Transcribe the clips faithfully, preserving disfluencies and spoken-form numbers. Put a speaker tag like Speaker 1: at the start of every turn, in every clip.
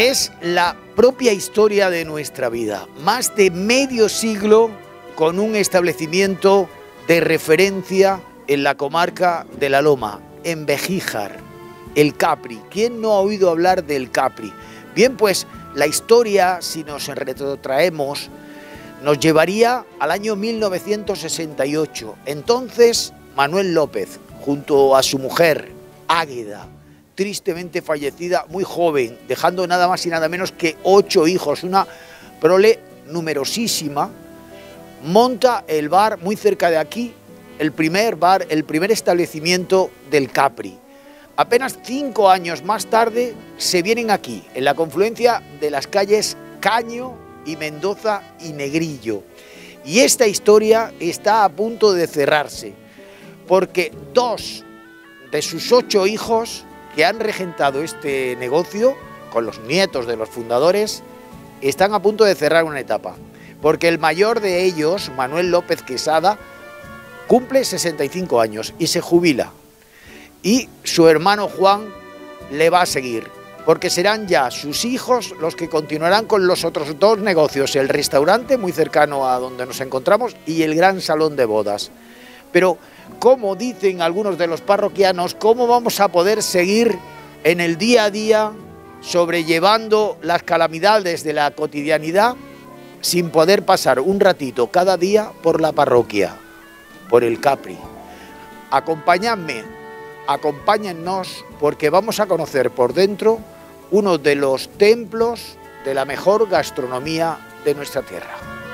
Speaker 1: Es la propia historia de nuestra vida. Más de medio siglo con un establecimiento de referencia en la comarca de La Loma, en Begíjar, el Capri. ¿Quién no ha oído hablar del Capri? Bien, pues la historia, si nos retrotraemos, nos llevaría al año mil novecientos sesenta y ocho. Entonces, Manuel López, junto a su mujer, Águeda, tristemente fallecida muy joven, dejando nada más y nada menos que ocho hijos, una prole numerosísima, monta el bar muy cerca de aquí, el primer bar, el primer establecimiento del Capri. Apenas cinco años más tarde se vienen aquí, en la confluencia de las calles Caño y Mendoza y Negrillo. Y esta historia está a punto de cerrarse, porque dos de sus ocho hijos que han regentado este negocio, con los nietos de los fundadores, están a punto de cerrar una etapa. Porque el mayor de ellos, Manuel López Quesada, cumple sesenta y cinco años y se jubila. Y su hermano Juan le va a seguir, porque serán ya sus hijos los que continuarán con los otros dos negocios, el restaurante muy cercano a donde nos encontramos y el gran salón de bodas. Pero, como dicen algunos de los parroquianos, ¿cómo vamos a poder seguir en el día a día sobrellevando las calamidades de la cotidianidad sin poder pasar un ratito cada día por la parroquia, por el Capri? Acompañadme, acompáñennos, porque vamos a conocer por dentro uno de los templos de la mejor gastronomía de nuestra tierra.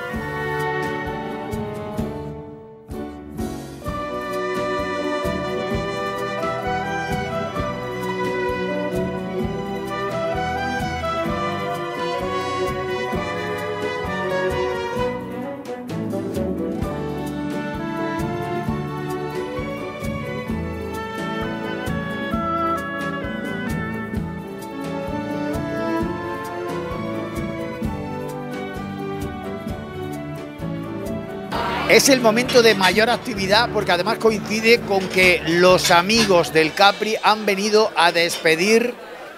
Speaker 1: Es el momento de mayor actividad porque además coincide con que los amigos del Capri han venido a despedir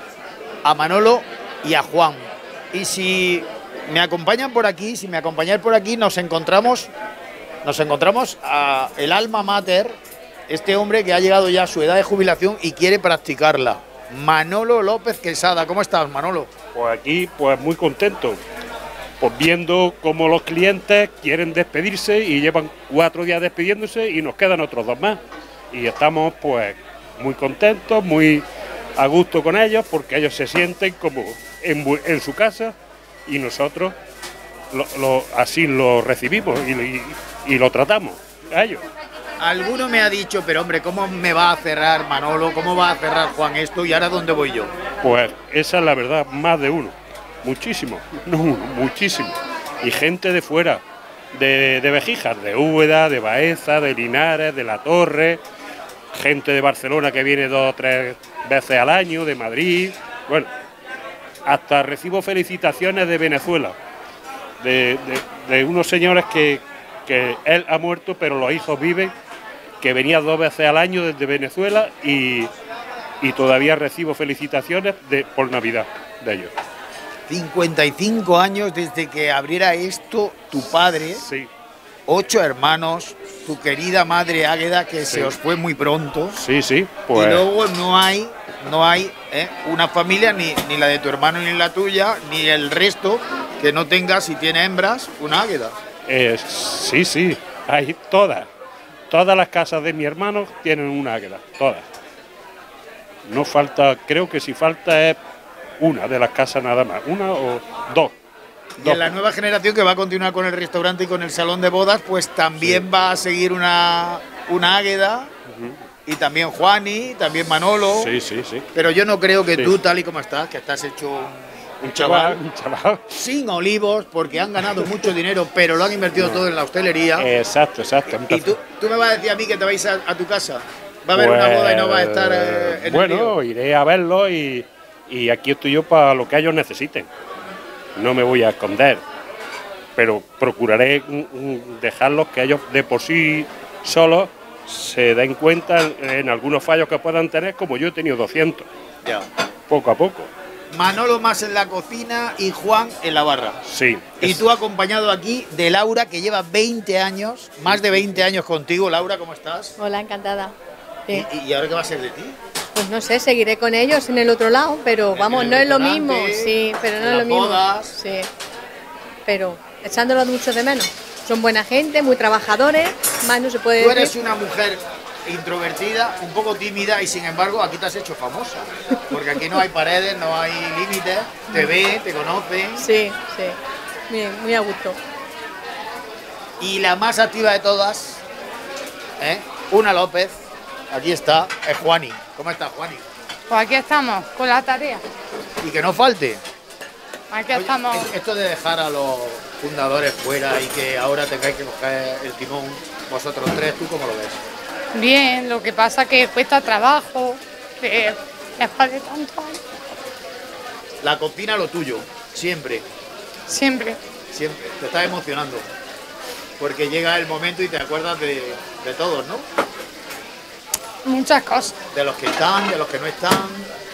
Speaker 1: a Manolo y a Juan. Y si me acompañan por aquí, si me acompañan por aquí, nos encontramos, nos encontramos a el alma mater, este hombre que ha llegado ya a su edad de jubilación y quiere practicarla. Manolo López Quesada. ¿Cómo estás, Manolo?
Speaker 2: Pues aquí, pues muy contento. Pues viendo cómo los clientes quieren despedirse y llevan cuatro días despidiéndose y nos quedan otros dos más. Y estamos pues muy contentos, muy a gusto con ellos porque ellos se sienten como en, en su casa y nosotros lo, lo, así lo recibimos y, y, y lo tratamos a ellos.
Speaker 1: Alguno me ha dicho, pero hombre, ¿cómo me va a cerrar Manolo? ¿Cómo va a cerrar Juan esto? ¿Y ahora dónde voy yo?
Speaker 2: Pues esa es la verdad, más de uno. Muchísimo, no, muchísimo. Y gente de fuera, de, de Begíjar, de Úbeda, de Baeza, de Linares, de La Torre, gente de Barcelona que viene dos o tres veces al año, de Madrid, bueno, hasta recibo felicitaciones de Venezuela, de, de, de unos señores que, que él ha muerto, pero los hijos viven, que venía dos veces al año desde Venezuela y, y todavía recibo felicitaciones de, por Navidad de ellos.
Speaker 1: cincuenta y cinco años desde que abriera esto tu padre,
Speaker 2: sí.
Speaker 1: Ocho hermanos, tu querida madre Águeda, que sí. Se os fue muy pronto.
Speaker 2: Sí, sí. Pues...
Speaker 1: Y luego no hay, no hay ¿eh? una familia, ni, ni la de tu hermano ni la tuya, ni el resto, que no tenga, si tiene hembras, una Águeda.
Speaker 2: Eh, sí, sí, hay todas. Todas las casas de mi hermano tienen una Águeda, todas. No falta, creo que si falta es una de las casas nada más, una o dos.
Speaker 1: Y en la nueva generación que va a continuar con el restaurante y con el salón de bodas, pues también sí. va a seguir una, una Águeda, uh-huh. y también Juani, también Manolo.
Speaker 2: Sí, sí, sí.
Speaker 1: Pero yo no creo que
Speaker 2: sí.
Speaker 1: tú, tal y como estás, que estás hecho un,
Speaker 2: un, un, chaval, un chaval
Speaker 1: sin olivos, porque han ganado mucho dinero, pero lo han invertido no. todo en la hostelería.
Speaker 2: Exacto, exacto.
Speaker 1: Y tú, tú me vas a decir a mí que te vais a, a tu casa. Va a haber pues, una boda y no va a estar eh, en
Speaker 2: bueno,
Speaker 1: el río.
Speaker 2: Bueno, iré a verlo y, y aquí estoy yo para lo que ellos necesiten. No me voy a esconder, pero procuraré dejarlos que ellos de por sí solos se den cuenta en, en algunos fallos que puedan tener, como yo he tenido doscientos,
Speaker 1: ya.
Speaker 2: poco a poco.
Speaker 1: Manolo más en la cocina y Juan en la barra.
Speaker 2: Sí.
Speaker 1: Y
Speaker 2: es-
Speaker 1: tú acompañado aquí de Laura, que lleva veinte años, más de veinte años contigo. Laura, ¿cómo estás?
Speaker 3: Hola, encantada. Sí.
Speaker 1: ¿Y, y ahora qué va a ser de ti?
Speaker 3: Pues no sé, seguiré con ellos en el otro lado, pero
Speaker 1: En
Speaker 3: vamos,
Speaker 1: el
Speaker 3: no es lo
Speaker 1: restaurante,
Speaker 3: mismo, sí, pero no
Speaker 1: en
Speaker 3: es lo
Speaker 1: las
Speaker 3: mismo.
Speaker 1: bodas.
Speaker 3: Sí. Pero echándolos mucho de menos. Son buena gente, muy trabajadores, más no se puede
Speaker 1: Tú
Speaker 3: decir.
Speaker 1: eres una mujer introvertida, un poco tímida y sin embargo aquí te has hecho famosa. Porque aquí no hay paredes, no hay límites, te ven, te conocen.
Speaker 3: Sí, sí. Bien, muy a gusto.
Speaker 1: Y la más activa de todas, ¿eh? Una López, aquí está, es Juani. ¿Cómo estás, Juani?
Speaker 4: Pues aquí estamos, con la tarea.
Speaker 1: Y que no falte.
Speaker 4: Aquí
Speaker 1: Oye,
Speaker 4: estamos.
Speaker 1: es- esto de dejar a los fundadores fuera y que ahora tengáis que coger el timón vosotros tres, ¿tú cómo lo ves?
Speaker 4: Bien, lo que pasa que cuesta trabajo, que después de tantos años,
Speaker 1: La cocina lo tuyo, siempre,
Speaker 4: siempre.
Speaker 1: siempre. Te estás emocionando. Porque llega el momento y te acuerdas de, de todos, ¿no?
Speaker 4: Muchas cosas.
Speaker 1: De los que están, de los que no están.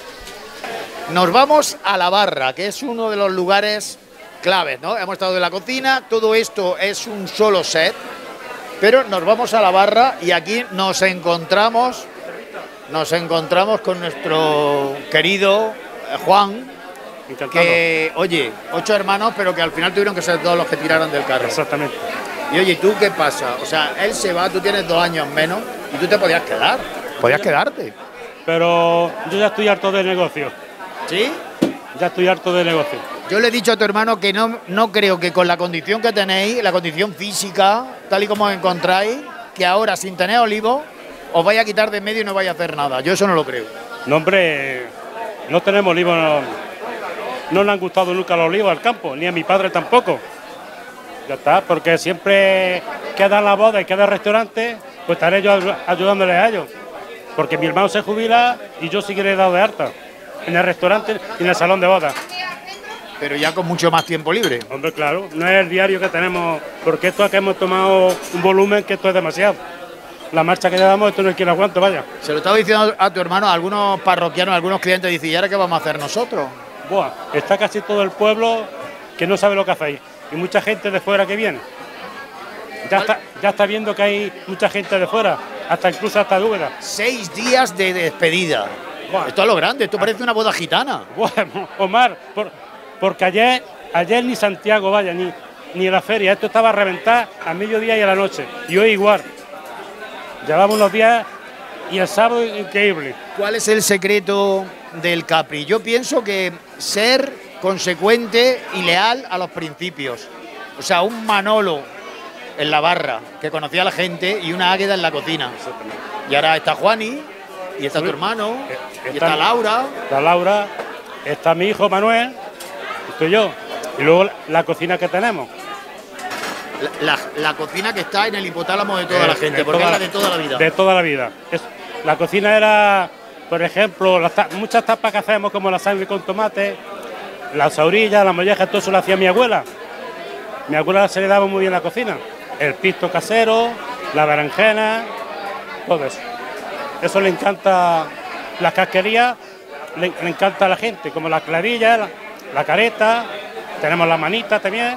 Speaker 1: Nos vamos a la barra, que es uno de los lugares claves, ¿no? Hemos estado en la cocina, todo esto es un solo set, pero nos vamos a la barra y aquí nos encontramos, nos encontramos con nuestro querido eh, Juan,
Speaker 2: Encantado.
Speaker 1: que, oye, ocho hermanos, pero que al final tuvieron que ser todos los que tiraron del carro.
Speaker 2: Exactamente.
Speaker 1: Y oye, ¿tú qué pasa? O sea, él se va, tú tienes dos años menos y tú te podías quedar. Podías quedarte.
Speaker 2: Pero yo ya estoy harto de negocio.
Speaker 1: ¿Sí?
Speaker 2: Ya estoy harto de negocio.
Speaker 1: Yo le he dicho a tu hermano que no, no creo que con la condición que tenéis, la condición física, tal y como os encontráis, que ahora sin tener olivo, os vaya a quitar de en medio y no vaya a hacer nada. Yo eso no lo creo.
Speaker 2: No, hombre, no tenemos olivos. No, no le han gustado nunca los olivos al campo, ni a mi padre tampoco. Ya está, porque siempre queda la boda y queda el restaurante, pues estaré yo ayu- ayudándoles a ellos. Porque mi hermano se jubila y yo seguiré dado de alta. En el restaurante y en el salón de bodas.
Speaker 1: Pero ya con mucho más tiempo libre.
Speaker 2: Hombre, claro, no es el diario que tenemos, porque esto es que hemos tomado un volumen que esto es demasiado. La marcha que le damos, esto no es quien lo aguante, vaya.
Speaker 1: Se lo estaba diciendo a tu hermano, a algunos parroquianos, a algunos clientes, dice, ¿y ahora qué vamos a hacer nosotros?
Speaker 2: Buah, está casi todo el pueblo que no sabe lo que hacéis. Y mucha gente de fuera que viene. Ya está, ya está viendo que hay mucha gente de fuera, hasta incluso hasta de Úbeda.
Speaker 1: Seis días de despedida.
Speaker 2: Buah.
Speaker 1: Esto es lo grande, esto parece una boda gitana.
Speaker 2: Bueno, Omar, por- porque ayer, ayer ni Santiago, vaya, ni, ni la feria, esto estaba a reventar a mediodía y a la noche. Y hoy igual. Llevamos unos días y el sábado increíble.
Speaker 1: ¿Cuál es el secreto del Capri? Yo pienso que ser consecuente y leal a los principios. O sea, un Manolo en la barra, que conocía a la gente, y una Águeda en la cocina. Y ahora está Juani, y está tu hermano, y está Laura.
Speaker 2: Está Laura, está mi hijo Manuel, estoy yo. Y luego la cocina que tenemos.
Speaker 1: La, la- la cocina que está en el hipotálamo de toda
Speaker 2: Eh,
Speaker 1: la gente,
Speaker 2: de
Speaker 1: porque
Speaker 2: toda-
Speaker 1: es la de toda la vida.
Speaker 2: De toda la vida. Es- la cocina era, por ejemplo, las ta- muchas tapas que hacemos, como la sangre con tomate, las orillas, la molleja, todo eso lo hacía mi abuela. Mi abuela se le daba muy bien la cocina. El pisto casero, la berenjena, todo eso. Eso le encanta, las casquerías, le, le encanta a la gente, como las clavillas, la, la careta, tenemos la manita también.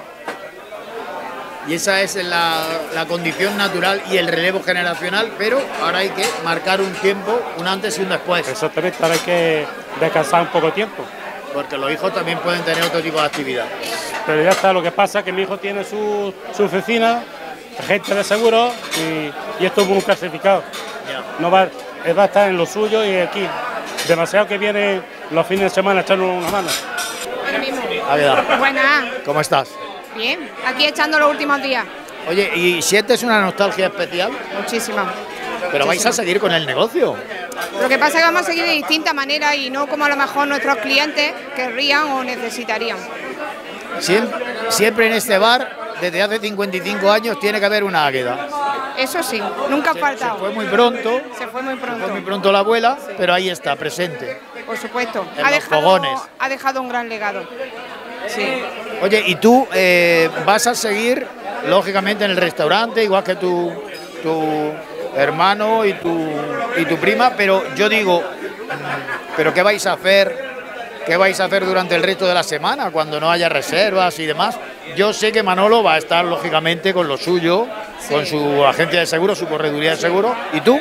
Speaker 1: Y esa es la, la condición natural y el relevo generacional, pero ahora hay que marcar un tiempo, un antes y un después.
Speaker 2: Exactamente, ahora hay que descansar un poco de tiempo.
Speaker 1: Porque los hijos también pueden tener otro tipo de actividad.
Speaker 2: Pero ya está, lo que pasa es que mi hijo tiene su, su oficina, gente de seguro y, y esto es muy clasificado.
Speaker 1: Ya.
Speaker 2: No va, él va a estar en lo suyo y aquí. Demasiado que viene los fines de semana a echarnos una mano.
Speaker 5: Ahora mismo.
Speaker 1: Águeda,
Speaker 5: Buenas,
Speaker 1: ¿cómo estás?
Speaker 5: bien. Aquí echando los últimos días.
Speaker 1: Oye, ¿y sientes una nostalgia especial?
Speaker 5: Muchísima.
Speaker 1: Pero vais a seguir con el negocio.
Speaker 5: Lo que pasa es que vamos a seguir de distintas maneras y no como a lo mejor nuestros clientes querrían o necesitarían.
Speaker 1: Siempre, siempre en este bar, desde hace cincuenta y cinco años, tiene que haber una águeda.
Speaker 5: Eso sí, nunca ha
Speaker 1: Se
Speaker 5: faltado.
Speaker 1: fue muy pronto,
Speaker 5: Se fue muy
Speaker 1: fue
Speaker 5: pronto,
Speaker 1: muy pronto la abuela, pero ahí está, presente.
Speaker 5: por supuesto.
Speaker 1: En
Speaker 5: Ha
Speaker 1: los
Speaker 5: dejado,
Speaker 1: fogones.
Speaker 5: ha dejado un gran legado. Sí.
Speaker 1: Oye, y tú eh, vas a seguir, lógicamente, en el restaurante, igual que tu, tu hermano y tu, y tu prima, pero yo digo, mm, ¿pero qué vais a hacer ¿qué vais a hacer durante el resto de la semana cuando no haya reservas y demás? Yo sé que Manolo va a estar lógicamente con lo suyo, sí, con su agencia de seguros, su correduría de seguros. ¿Y tú?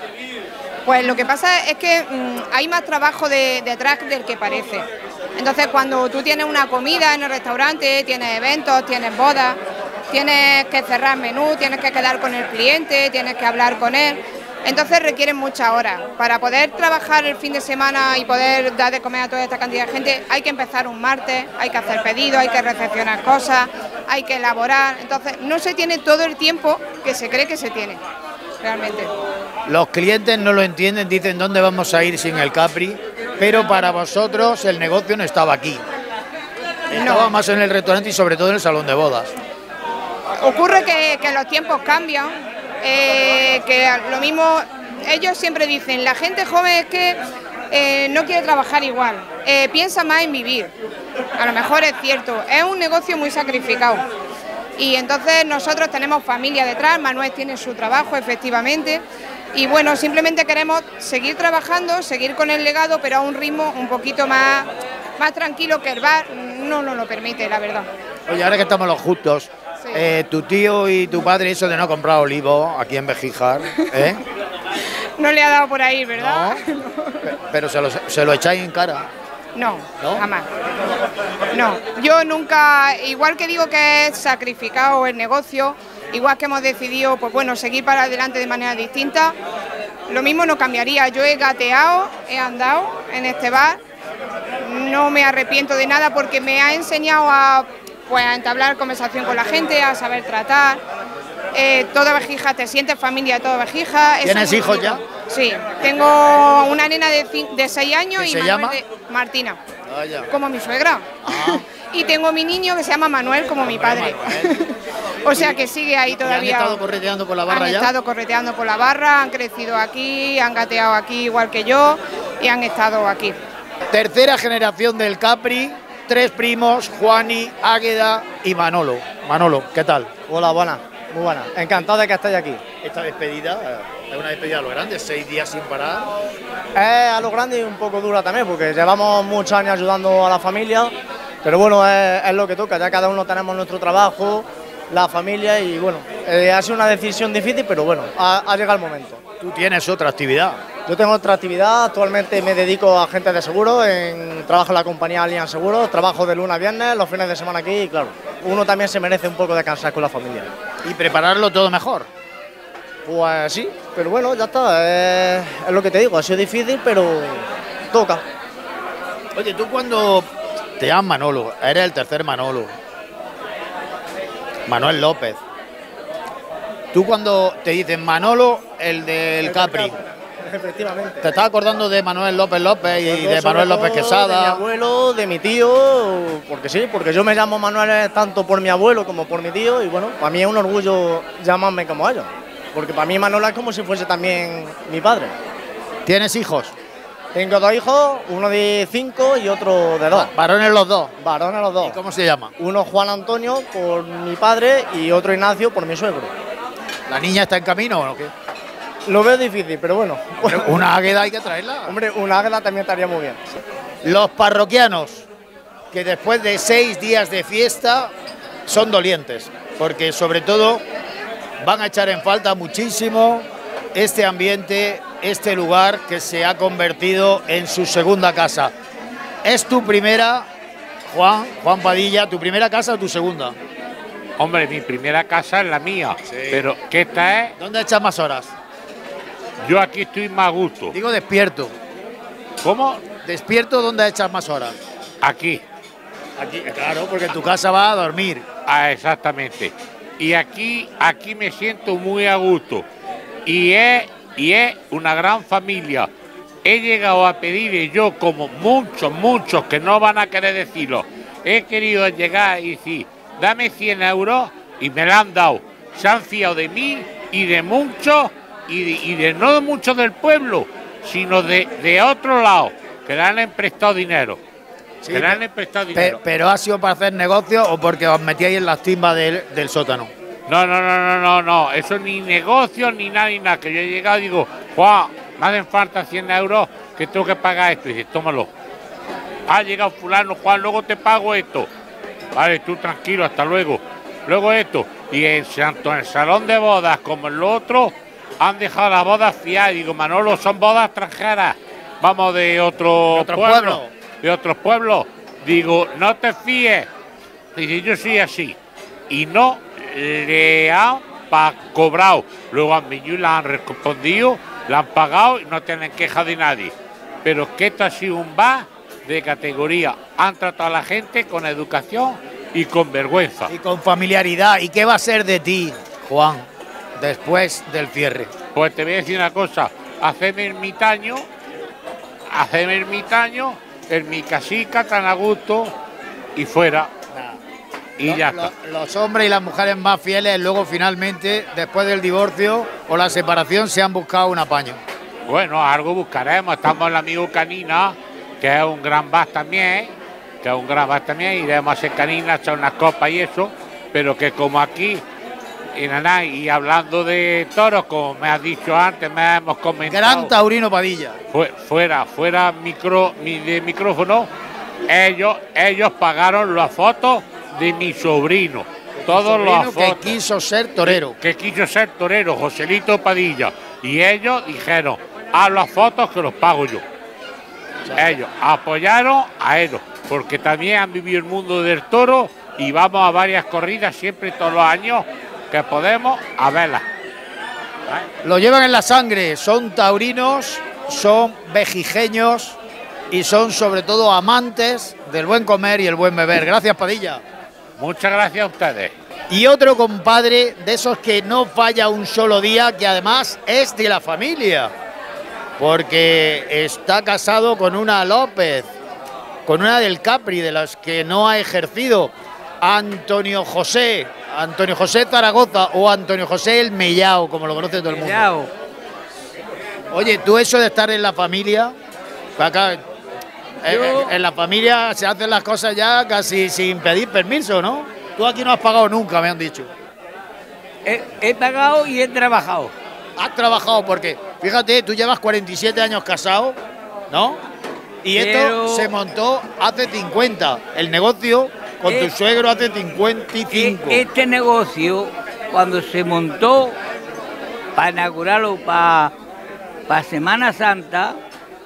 Speaker 5: Pues lo que pasa es que mmm, hay más trabajo de, detrás del que parece. Entonces, cuando tú tienes una comida en el restaurante, tienes eventos, tienes bodas, tienes que cerrar menú, tienes que quedar con el cliente, tienes que hablar con él. Entonces requieren muchas horas. Para poder trabajar el fin de semana y poder dar de comer a toda esta cantidad de gente, hay que empezar un martes, hay que hacer pedidos, hay que recepcionar cosas, hay que elaborar. Entonces no se tiene todo el tiempo que se cree que se tiene, realmente.
Speaker 1: Los clientes no lo entienden, dicen dónde vamos a ir sin el Capri, pero para vosotros el negocio no estaba aquí. Estaba no. más en el restaurante y sobre todo en el salón de bodas.
Speaker 5: Ocurre que, que los tiempos cambian. Eh, que lo mismo, ellos siempre dicen, la gente joven es que eh, no quiere trabajar igual, eh, piensa más en vivir. A lo mejor es cierto, es un negocio muy sacrificado y entonces nosotros tenemos familia detrás, Manuel tiene su trabajo efectivamente y bueno, simplemente queremos seguir trabajando, seguir con el legado, pero a un ritmo un poquito más, más tranquilo, que el bar no nos lo permite, la verdad.
Speaker 1: Oye, ahora que estamos los justos, sí. eh, tu tío y tu padre, eso de no comprar olivos aquí en Begíjar, ¿eh?
Speaker 5: No le ha dado por ahí, ¿verdad?
Speaker 1: No, pero se lo, se lo echáis en cara.
Speaker 5: No, ¿no? Jamás. No, yo nunca, igual que digo que es sacrificado el negocio, igual que hemos decidido, pues bueno, seguir para adelante de manera distinta, lo mismo no cambiaría. Yo he gateado, he andado en este bar, no me arrepiento de nada porque me ha enseñado a, pues, a entablar conversación con la gente, a saber tratar. Eh, toda Begíjar, te sientes familia de toda Begíjar.
Speaker 1: ¿Tienes hijos ya?
Speaker 5: Sí, tengo una nena de, de seis años y
Speaker 1: se
Speaker 5: Manuel
Speaker 1: llama?
Speaker 5: de Martina,
Speaker 1: ah, ya.
Speaker 5: como mi suegra.
Speaker 1: Ah.
Speaker 5: Y tengo mi niño que se llama Manuel, como mi padre. O sea que sigue ahí todavía.
Speaker 1: ¿Y han estado correteando por la barra
Speaker 5: han
Speaker 1: ya?
Speaker 5: Han estado correteando por la barra, han crecido aquí, han gateado aquí igual que yo y han estado aquí.
Speaker 1: Tercera generación del Capri, tres primos, Juani, Águeda y Manolo. Manolo, ¿qué tal?
Speaker 6: Hola, buenas, muy buenas. Encantado de que estéis aquí.
Speaker 1: Esta despedida es una despedida a lo grande, seis días sin parar.
Speaker 6: Es a lo grande y un poco dura también, porque llevamos muchos años ayudando a la familia, pero bueno, es, es lo que toca, ya cada uno tenemos nuestro trabajo, la familia y bueno, eh, ha sido una decisión difícil, pero bueno, ha, ha llegado el momento.
Speaker 1: Tú tienes otra actividad.
Speaker 6: Yo tengo otra actividad, actualmente me dedico a agentes de seguros, en, trabajo en la compañía Allianz Seguros, trabajo de lunes a viernes, los fines de semana aquí y claro, uno también se merece un poco de descansar con la familia.
Speaker 1: Y prepararlo todo mejor.
Speaker 6: Pues sí, pero bueno, ya está, es, es lo que te digo, ha sido difícil, pero toca.
Speaker 1: Oye, tú cuando te llamas Manolo, eres el tercer Manolo, Manuel López. Tú cuando te dicen Manolo, el del Capri,
Speaker 6: efectivamente.
Speaker 1: ¿te estás acordando de Manuel López López y de Manuel López Quesada?
Speaker 6: De mi abuelo, de mi tío, porque sí, porque yo me llamo Manuel tanto por mi abuelo como por mi tío y bueno, para mí es un orgullo llamarme como ellos, porque para mí Manolo es como si fuese también mi padre.
Speaker 1: ¿Tienes hijos?
Speaker 6: Tengo dos hijos, uno de cinco y otro de dos.
Speaker 1: ¿Varones los dos?
Speaker 6: Varones los dos.
Speaker 1: ¿Y cómo se llama?
Speaker 6: Uno Juan Antonio por mi padre y otro Ignacio por mi suegro.
Speaker 1: ¿La niña está en camino o qué?
Speaker 6: Lo veo difícil, pero bueno.
Speaker 1: Hombre, una águeda hay que traerla.
Speaker 6: Hombre, una águeda también estaría muy bien.
Speaker 1: Los parroquianos, que después de seis días de fiesta son dolientes, porque sobre todo van a echar en falta muchísimo este ambiente, este lugar que se ha convertido en su segunda casa. ¿Es tu primera, Juan, Juan Padilla, tu primera casa o tu segunda?
Speaker 2: Hombre, mi primera casa es la mía, sí. Pero ¿qué esta es?
Speaker 1: ¿Dónde echas más horas?
Speaker 2: Yo aquí estoy más a gusto.
Speaker 1: Digo despierto.
Speaker 2: ¿Cómo?
Speaker 1: Despierto, ¿dónde echas más horas?
Speaker 2: Aquí.
Speaker 1: Aquí, claro, porque en tu casa vas a dormir.
Speaker 2: Ah, exactamente. Y aquí, aquí me siento muy a gusto. Y es, y es una gran familia. He llegado a pedir yo, como muchos, muchos que no van a querer decirlo, he querido llegar y decir, dame cien euros y me la han dado. Se han fiado de mí y de muchos, y de, y de no de muchos del pueblo, sino de, de otro lado, que le han prestado dinero. Sí, que le han prestado dinero.
Speaker 1: Pe, ¿Pero ha sido para hacer negocio o porque os metíais en las timbas del, del sótano?
Speaker 2: No, no, no, no, no, no, eso ni negocio ni nada, ni nada. Que yo he llegado y digo, Juan, me hacen falta cien euros, que tengo que pagar esto. Y dice, tómalo.
Speaker 7: ha llegado fulano, Juan, luego te pago esto. Vale, tú tranquilo, hasta luego. Luego esto. Y en tanto en el salón de bodas como en lo otro, han dejado las bodas fiadas. Digo, Manolo, son bodas extranjeras. Vamos de otro,
Speaker 1: ¿De otro
Speaker 7: pueblo,
Speaker 1: pueblo?
Speaker 7: de otros pueblos. Digo, no te fíes. Dice, yo soy así. Y no le han pa cobrado. Luego a Miñú la han respondido, la han pagado y no tienen queja de nadie. Pero es que esto ha sido un bar de categoría. Han tratado a la gente con educación y con vergüenza.
Speaker 1: Y con familiaridad. ¿Y qué va a ser de ti, Juan, después del cierre?
Speaker 7: Pues te voy a decir una cosa, hacerme ermitaño, hacerme ermitaño en mi casica tan a gusto y fuera. Y
Speaker 1: Lo-
Speaker 7: ya
Speaker 1: lo-
Speaker 7: está.
Speaker 1: Los hombres y las mujeres más fieles luego finalmente, después del divorcio o la separación, se han buscado un apaño.
Speaker 7: Bueno, algo buscaremos. Estamos en el amigo Canina, que es un gran bar también, que es un gran bar también. Iremos a hacer Canina, a echar unas copas y eso, pero que como aquí, en Anay, y hablando de toros, como me has dicho antes, me hemos comentado.
Speaker 1: Gran taurino Padilla.
Speaker 7: Fue- fuera, fuera micro, mi, de micrófono, ellos, ellos pagaron las fotos de mi sobrino. Todos
Speaker 1: Sobrino
Speaker 7: los
Speaker 1: que
Speaker 7: fotos.
Speaker 1: quiso ser torero.
Speaker 7: Que quiso ser torero, Joselito Padilla. Y ellos dijeron, a las fotos que los pago yo. Ellos apoyaron a ellos, porque también han vivido el mundo del toro y vamos a varias corridas siempre todos los años que podemos a verlas.
Speaker 1: Lo llevan en la sangre, son taurinos, son vejijeños y son sobre todo amantes del buen comer y el buen beber. Gracias, Padilla.
Speaker 7: Muchas gracias a ustedes.
Speaker 1: Y otro compadre de esos que no falla un solo día, que además es de la familia, porque está casado con una López, con una del Capri, de las que no ha ejercido, Antonio José, Antonio José Zaragoza o Antonio José el Mellao, como lo conoce todo el mundo.
Speaker 8: Mellao.
Speaker 1: Oye, tú eso de estar en la familia, pues acá, eh,
Speaker 8: Yo-
Speaker 1: en la familia se hacen las cosas ya casi sin pedir permiso, ¿no? Tú aquí no has pagado nunca, me han dicho.
Speaker 8: He, he pagado y he trabajado.
Speaker 1: Has trabajado porque, fíjate, tú llevas cuarenta y siete años casado, ¿no? Y esto
Speaker 8: Pero-
Speaker 1: se montó hace cincuenta. El negocio con tu
Speaker 8: Eh,
Speaker 1: suegro hace cincuenta y cinco.
Speaker 8: E- Este negocio, cuando se montó para inaugurarlo para Semana Santa,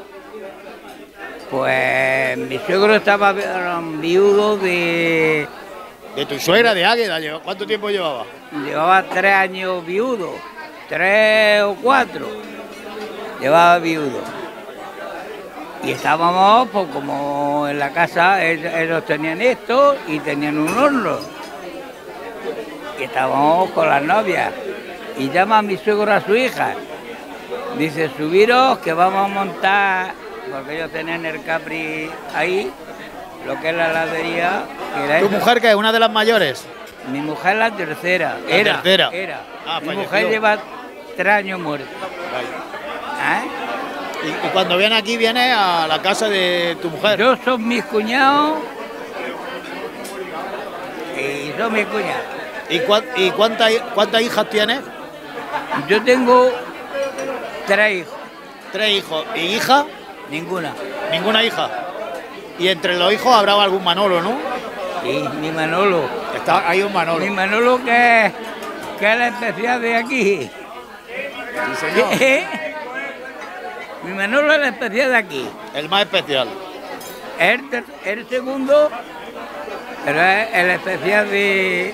Speaker 8: pues mi suegro estaba um, viudo de...
Speaker 1: De tu suegra de Águeda, lleva- ¿cuánto tiempo llevaba?
Speaker 8: Llevaba tres años viudo, tres o cuatro, llevaba viudo. Y estábamos, pues como en la casa, ellos, ellos tenían esto y tenían un horno. Y estábamos con las novias. Y llama a mi suegro a su hija. Dice, subiros que vamos a montar, porque ellos tenían el Capri ahí, lo que es la heladería. que era
Speaker 1: ¿Tu
Speaker 8: eso.
Speaker 1: mujer que es una de las mayores?
Speaker 8: Mi mujer la tercera.
Speaker 1: La
Speaker 8: era,
Speaker 1: tercera.
Speaker 8: Era.
Speaker 1: Ah,
Speaker 8: Mi
Speaker 1: falleció.
Speaker 8: mujer lleva tres años muerta. ¿Eh?
Speaker 1: Y, y cuando viene aquí, viene a la casa de tu mujer.
Speaker 8: Yo son mis cuñados y son mis cuñados.
Speaker 1: ¿Y, cuán- y cuántas cuántas hijas tienes?
Speaker 8: Yo tengo tres hijos,
Speaker 1: Tres hijos. ¿Y hija?
Speaker 8: ninguna.
Speaker 1: Ninguna hija. Y entre los hijos habrá algún Manolo, ¿no?
Speaker 8: Y mi Manolo.
Speaker 1: Está ahí un Manolo.
Speaker 8: Mi Manolo que es, que es la especial de aquí.
Speaker 1: Sí, señor.
Speaker 8: ¿Eh? Mi Manolo es la especial de aquí.
Speaker 1: El más especial.
Speaker 8: El, ter- el segundo, pero es el especial de...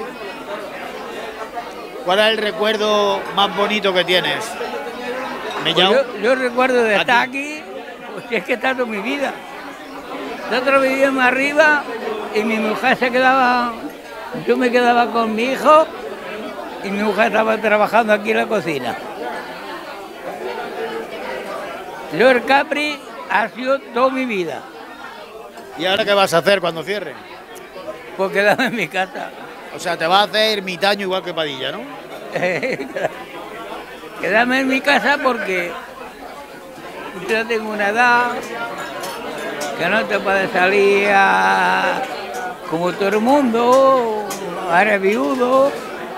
Speaker 1: ¿Cuál es el recuerdo más bonito que tienes? Me
Speaker 8: Pues
Speaker 1: llamo.
Speaker 8: yo, yo recuerdo de
Speaker 1: ¿A
Speaker 8: estar
Speaker 1: ti?
Speaker 8: aquí, pues si es que está toda mi vida. Nosotros vivíamos arriba y mi mujer se quedaba, yo me quedaba con mi hijo y mi mujer estaba trabajando aquí en la cocina. Yo el Capri ha sido toda mi vida,
Speaker 1: ¿Y ahora qué vas a hacer cuando cierre?
Speaker 8: pues quedaba en mi casa.
Speaker 1: O sea, te vas a hacer ermitaño igual que Padilla, ¿no?
Speaker 8: Quedarme en mi casa porque yo tengo una edad que no te puedes salir a- como todo el mundo, eres viudo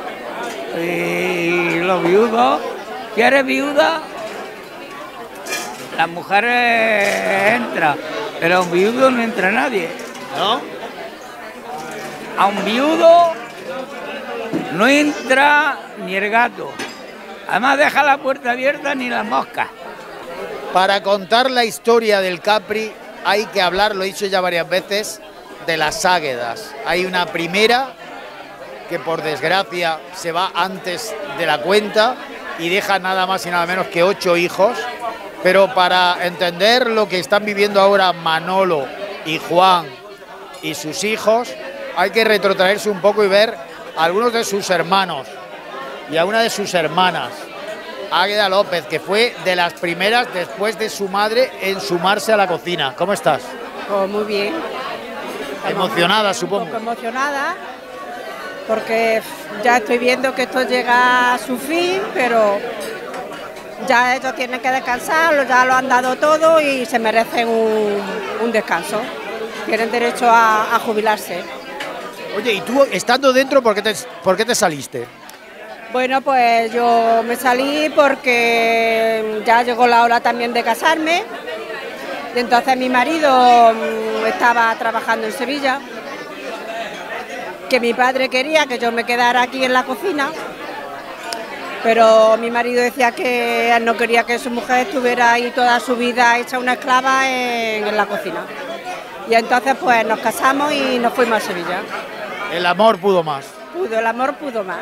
Speaker 8: y los viudos, si eres viuda, las mujeres entran Pero a un viudo no entra nadie.
Speaker 1: ¿No?
Speaker 8: A un viudo no entra ni el gato. Además deja la puerta abierta ni las moscas.
Speaker 1: Para contar la historia del Capri hay que hablar, lo he dicho ya varias veces, de las águedas. Hay una primera que por desgracia se va antes de la cuenta y deja nada más y nada menos que ocho hijos. Pero para entender lo que están viviendo ahora Manolo y Juan y sus hijos, hay que retrotraerse un poco y ver a algunos de sus hermanos y a una de sus hermanas, Águeda López, que fue de las primeras después de su madre en sumarse a la cocina. ¿Cómo estás?
Speaker 9: Pues muy bien.
Speaker 1: Emocionada, supongo.
Speaker 9: Un poco emocionada, porque ya estoy viendo que esto llega a su fin, pero ya ellos tienen que descansar, ya lo han dado todo y se merecen un, un descanso. Tienen derecho a, a jubilarse.
Speaker 1: Oye, y tú estando dentro, ¿por qué te, por qué te saliste?
Speaker 9: Bueno, pues yo me salí porque ya llegó la hora también de casarme. Y entonces mi marido estaba trabajando en Sevilla, que mi padre quería que yo me quedara aquí en la cocina, pero mi marido decía que él no quería que su mujer estuviera ahí toda su vida hecha una esclava en, en la cocina. Y entonces pues nos casamos y nos fuimos a Sevilla.
Speaker 1: El amor pudo más.
Speaker 9: Pudo, el amor pudo más.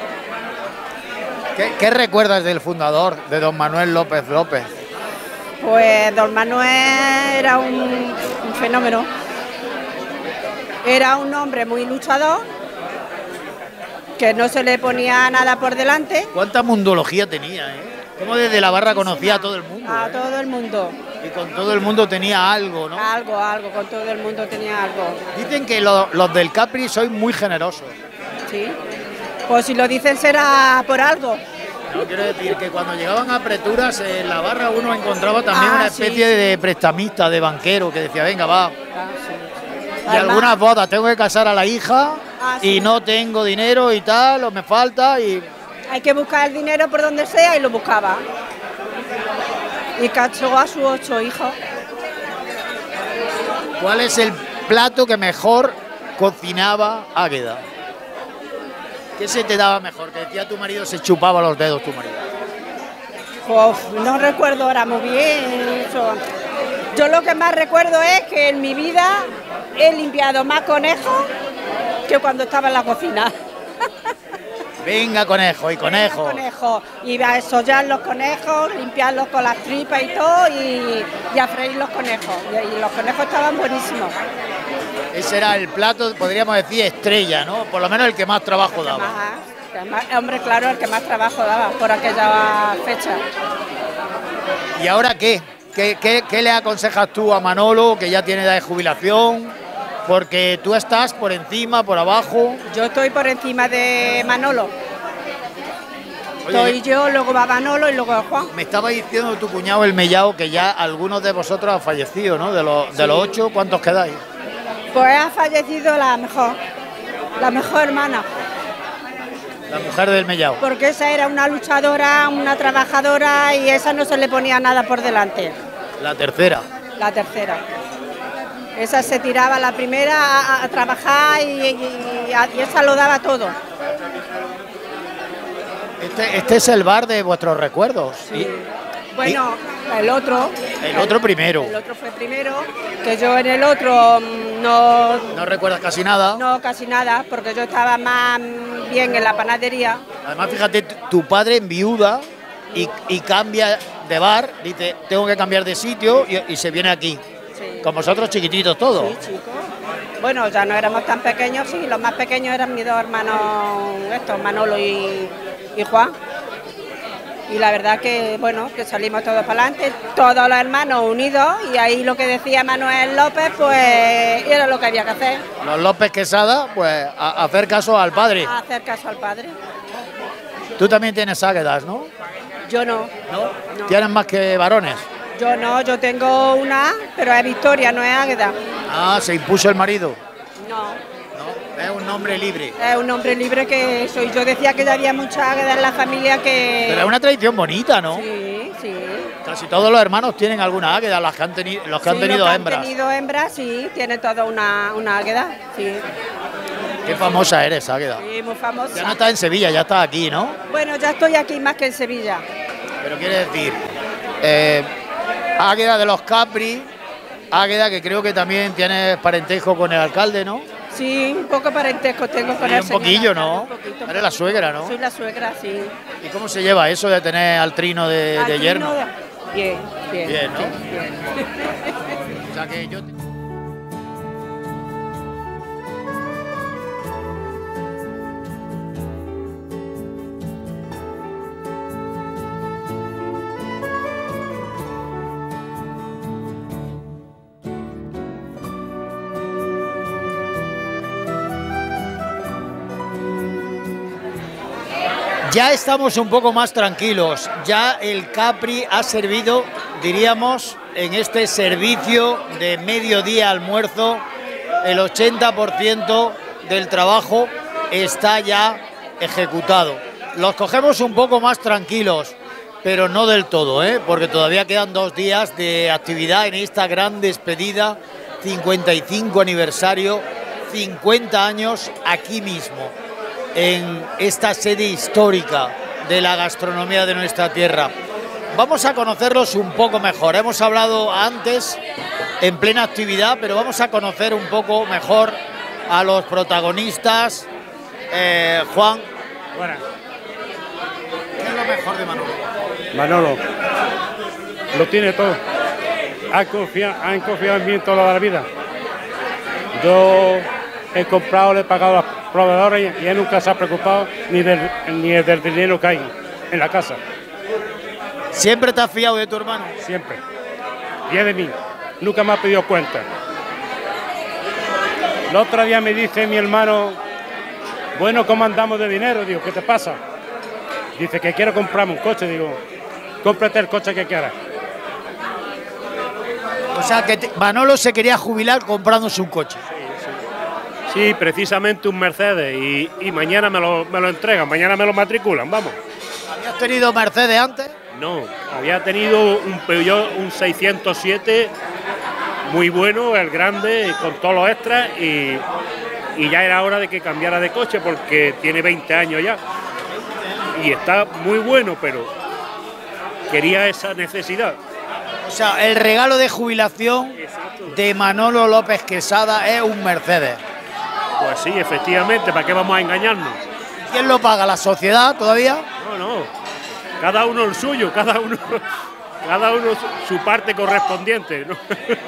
Speaker 1: ¿Qué, qué recuerdas del fundador, de don Manuel López López?
Speaker 9: Pues don Manuel era un, un fenómeno. Era un hombre muy luchador, que no se le ponía nada por delante.
Speaker 1: ¿Cuánta mundología tenía, eh? Cómo desde la barra conocía a todo el mundo.
Speaker 9: A
Speaker 1: ¿eh?
Speaker 9: todo el mundo.
Speaker 1: Y con todo el mundo tenía algo, ¿no?
Speaker 9: Algo, algo, con todo el mundo tenía algo.
Speaker 1: Dicen que lo, los del Capri sois muy generosos.
Speaker 9: Sí. Pues si lo dicen será por algo.
Speaker 1: No, quiero decir que cuando llegaban a apreturas en la barra uno encontraba también
Speaker 9: Ah,
Speaker 1: una
Speaker 9: sí,
Speaker 1: especie
Speaker 9: sí.
Speaker 1: de prestamista, de banquero, que decía, venga, va.
Speaker 9: Ah, sí.
Speaker 1: Y
Speaker 9: Además-
Speaker 1: algunas bodas, tengo que casar a la hija
Speaker 9: Ah,
Speaker 1: y
Speaker 9: sí.
Speaker 1: no tengo dinero y tal, o me falta y...
Speaker 9: Hay que buscar el dinero por donde sea y lo buscaba. Y cachó a sus ocho hijos.
Speaker 1: ¿Cuál es el plato que mejor cocinaba Águeda? ¿Qué se te daba mejor? Que decía tu marido se chupaba los dedos tu marido.
Speaker 9: Pues no recuerdo ahora muy bien eso. Yo lo que más recuerdo es que en mi vida he limpiado más conejos que cuando estaba en la cocina.
Speaker 1: Venga, conejo y conejo.
Speaker 9: Conejo. Iba a desollar los conejos, limpiarlos con las tripas y todo y, y a freír los conejos. Y, y los conejos estaban buenísimos.
Speaker 1: Ese era el plato, podríamos decir, estrella, ¿no? Por lo menos el que más trabajo daba.
Speaker 9: Más, que más- hombre, claro, el que más trabajo daba por aquella fecha.
Speaker 1: ¿Y ahora qué? ¿Qué, qué, qué le aconsejas tú a Manolo, que ya tiene edad de jubilación? Porque tú estás por encima, por abajo.
Speaker 9: Yo estoy por encima de Manolo.
Speaker 1: Oye,
Speaker 9: Estoy yo, luego va Manolo y luego Juan.
Speaker 1: me estaba diciendo tu cuñado el Mellao que ya algunos de vosotros han fallecido, ¿no? De los, de los ocho, ¿cuántos quedáis?
Speaker 9: Pues ha fallecido la mejor, la mejor hermana,
Speaker 1: La mujer del Mellao.
Speaker 9: porque esa era una luchadora, una trabajadora y esa no se le ponía nada por delante,
Speaker 1: La tercera.
Speaker 9: la tercera. Esa se tiraba la primera a, a trabajar y, y- y a- y esa lo daba todo.
Speaker 1: Este, este es el bar de vuestros recuerdos. Y
Speaker 9: Bueno, el otro,
Speaker 1: el otro primero.
Speaker 9: el otro fue primero, que yo en el otro mm, no,
Speaker 1: No recuerdas casi nada.
Speaker 9: no casi nada, porque yo estaba más mm, bien en la panadería.
Speaker 1: Además, fíjate, tu tu padre enviuda y, y cambia de bar, dice, tengo que cambiar de sitio y, y se viene aquí.
Speaker 9: Sí.
Speaker 1: Con vosotros chiquititos todos.
Speaker 9: Sí, chicos. Bueno, ya no éramos tan pequeños, sí, los más pequeños eran mis dos hermanos, estos, Manolo y, y Juan. Y la verdad que, bueno, que salimos todos para adelante, todos los hermanos unidos, y ahí lo que decía Manuel López, pues era lo que había que hacer,
Speaker 1: Los López Quesada, pues a, a hacer caso al padre.
Speaker 9: hacer caso al padre.
Speaker 1: Tú también tienes águedas, ¿no?
Speaker 9: Yo no,
Speaker 1: ¿No?
Speaker 9: No.
Speaker 1: Tienes más que varones.
Speaker 9: yo no, yo tengo una, pero es Victoria, no es Águeda.
Speaker 1: Ah, se impuso el marido.
Speaker 9: No.
Speaker 1: No, es un nombre libre.
Speaker 9: Es un hombre libre que soy. Yo decía que ya había mucha Águeda en la familia que...
Speaker 1: Pero es una tradición bonita, ¿no?
Speaker 9: Sí, sí.
Speaker 1: Casi todos los hermanos tienen alguna águeda, los que han, teni los que
Speaker 9: sí,
Speaker 1: han tenido
Speaker 9: los que
Speaker 1: hembras.
Speaker 9: Han tenido hembras, sí, tiene toda una, una águeda, sí.
Speaker 1: Qué famosa eres, águeda.
Speaker 9: Sí, muy famosa.
Speaker 1: Ya no estás en Sevilla, ya estás aquí, ¿no?
Speaker 9: Bueno, ya estoy aquí más que en Sevilla.
Speaker 1: Pero quiere decir, eh, águeda de los Capri, águeda que creo que también tienes parentesco con el alcalde, ¿no?
Speaker 9: Sí, un poco parentesco tengo con
Speaker 1: sí,
Speaker 9: el
Speaker 1: un
Speaker 9: señor
Speaker 1: poquillo,
Speaker 9: alcalde,
Speaker 1: ¿no?
Speaker 9: un poquito.
Speaker 1: Eres la suegra, ¿no?
Speaker 9: Soy la suegra, sí.
Speaker 1: ¿Y cómo se lleva eso de tener al trino de,
Speaker 9: Al
Speaker 1: de
Speaker 9: trino
Speaker 1: yerno?
Speaker 9: de- Bien, bien.
Speaker 1: Bien, ¿no?
Speaker 9: Bien.
Speaker 1: O sea que yo... Ya estamos un poco más tranquilos, ya el Capri ha servido, diríamos, en este servicio de mediodía almuerzo, el ochenta por ciento del trabajo está ya ejecutado. Los cogemos un poco más tranquilos, pero no del todo, ¿eh? Porque todavía quedan dos días de actividad en esta gran despedida, cincuenta y cinco aniversario, cincuenta años aquí mismo, en esta sede histórica de la gastronomía de nuestra tierra. Vamos a conocerlos un poco mejor. Hemos hablado antes en plena actividad, pero vamos a conocer un poco mejor a los protagonistas. Eh, Juan,
Speaker 10: Buenas.
Speaker 1: ¿qué es lo mejor de Manolo?
Speaker 10: Manolo lo tiene todo. Han confiado, han confiado en mí toda la vida. Yo he comprado, le he pagado a los proveedores y él nunca se ha preocupado ni del, ni del dinero que hay en la casa.
Speaker 1: ¿Siempre te has fiado de tu hermano?
Speaker 10: Siempre. Y es de mí. Nunca me ha pedido cuenta. El otro día me dice mi hermano, bueno, ¿cómo andamos de dinero? Digo, ¿qué te pasa? Dice que quiero comprarme un coche. Digo, cómprate el coche que quieras.
Speaker 1: O sea, que te- Manolo se quería jubilar comprándose un coche.
Speaker 2: Sí, precisamente un Mercedes y, y mañana me lo, me lo entregan, mañana me lo matriculan, vamos.
Speaker 1: ¿Habías tenido Mercedes antes?
Speaker 2: No, había tenido un Peugeot, un seiscientos siete, muy bueno, el grande, con todos los extras y, y ya era hora de que cambiara de coche porque tiene veinte años ya. Y está muy bueno, pero quería esa necesidad.
Speaker 1: O sea, el regalo de jubilación de Manolo López Quesada es un Mercedes.
Speaker 2: Pues sí, efectivamente, ¿para qué vamos a engañarnos?
Speaker 1: ¿Quién lo paga? ¿La sociedad todavía?
Speaker 2: No, no, cada uno el suyo, cada uno, cada uno su, su parte correspondiente, ¿no?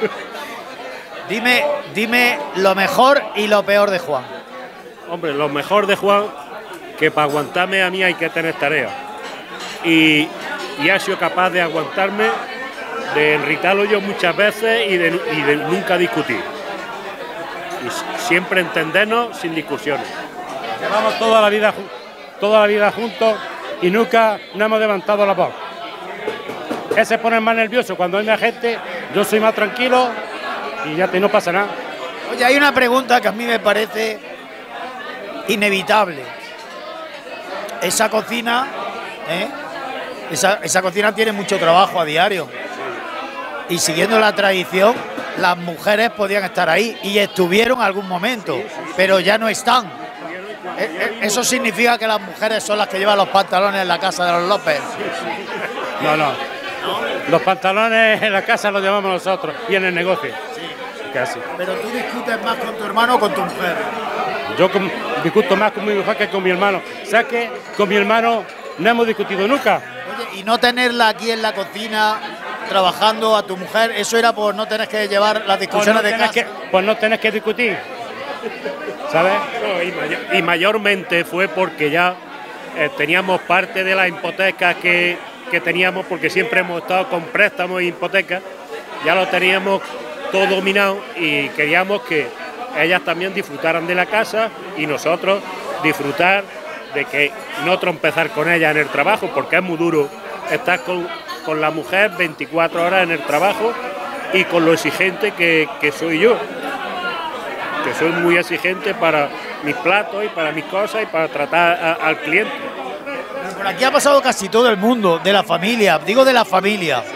Speaker 1: Dime, dime lo mejor y lo peor de Juan.
Speaker 2: Hombre, lo mejor de Juan, que para aguantarme a mí hay que tener tarea. Y, y ha sido capaz de aguantarme, de irritarlo yo muchas veces y de, y de nunca discutir. Y siempre entendernos sin discusiones.
Speaker 10: Llevamos toda la vida, ju- toda la vida juntos y nunca nos hemos levantado la voz. Él se pone más nervioso cuando hay más gente, yo soy más tranquilo y ya te no pasa nada.
Speaker 1: Oye, hay una pregunta que a mí me parece inevitable. Esa cocina, ¿eh? esa, esa cocina tiene mucho trabajo a diario. Y siguiendo la tradición, las mujeres podían estar ahí y estuvieron algún momento, pero ya no están. Eh, eh, Eso significa que las mujeres son las que llevan los pantalones en la casa de los López.
Speaker 10: No, no. Los pantalones en la casa los llevamos nosotros y en el negocio. Casi.
Speaker 1: Pero tú discutes más con tu hermano o con tu mujer.
Speaker 10: Yo con- discuto más con mi mujer que con mi hermano. ¿Sabes qué? Con mi hermano no hemos discutido nunca.
Speaker 1: Oye, y no tenerla aquí en la cocina trabajando a tu mujer, eso era por no tener que llevar las
Speaker 10: Pues no,
Speaker 1: discusiones de
Speaker 10: tenés
Speaker 1: casa.
Speaker 10: que, pues no tenés que discutir. ¿Sabes?
Speaker 2: No, y, mayor- y mayormente fue porque ya eh, teníamos parte de las hipotecas que, que teníamos, porque siempre hemos estado con préstamos e hipotecas, ya lo teníamos todo dominado y queríamos que ellas también disfrutaran de la casa y nosotros disfrutar de que no trompezar con ellas en el trabajo, porque es muy duro estar con, con la mujer veinticuatro horas en el trabajo y con lo exigente que, que soy yo, que soy muy exigente para mis platos y para mis cosas y para tratar a- al cliente.
Speaker 1: Por aquí ha pasado casi todo el mundo, de la familia, digo de la familia.
Speaker 2: Sí,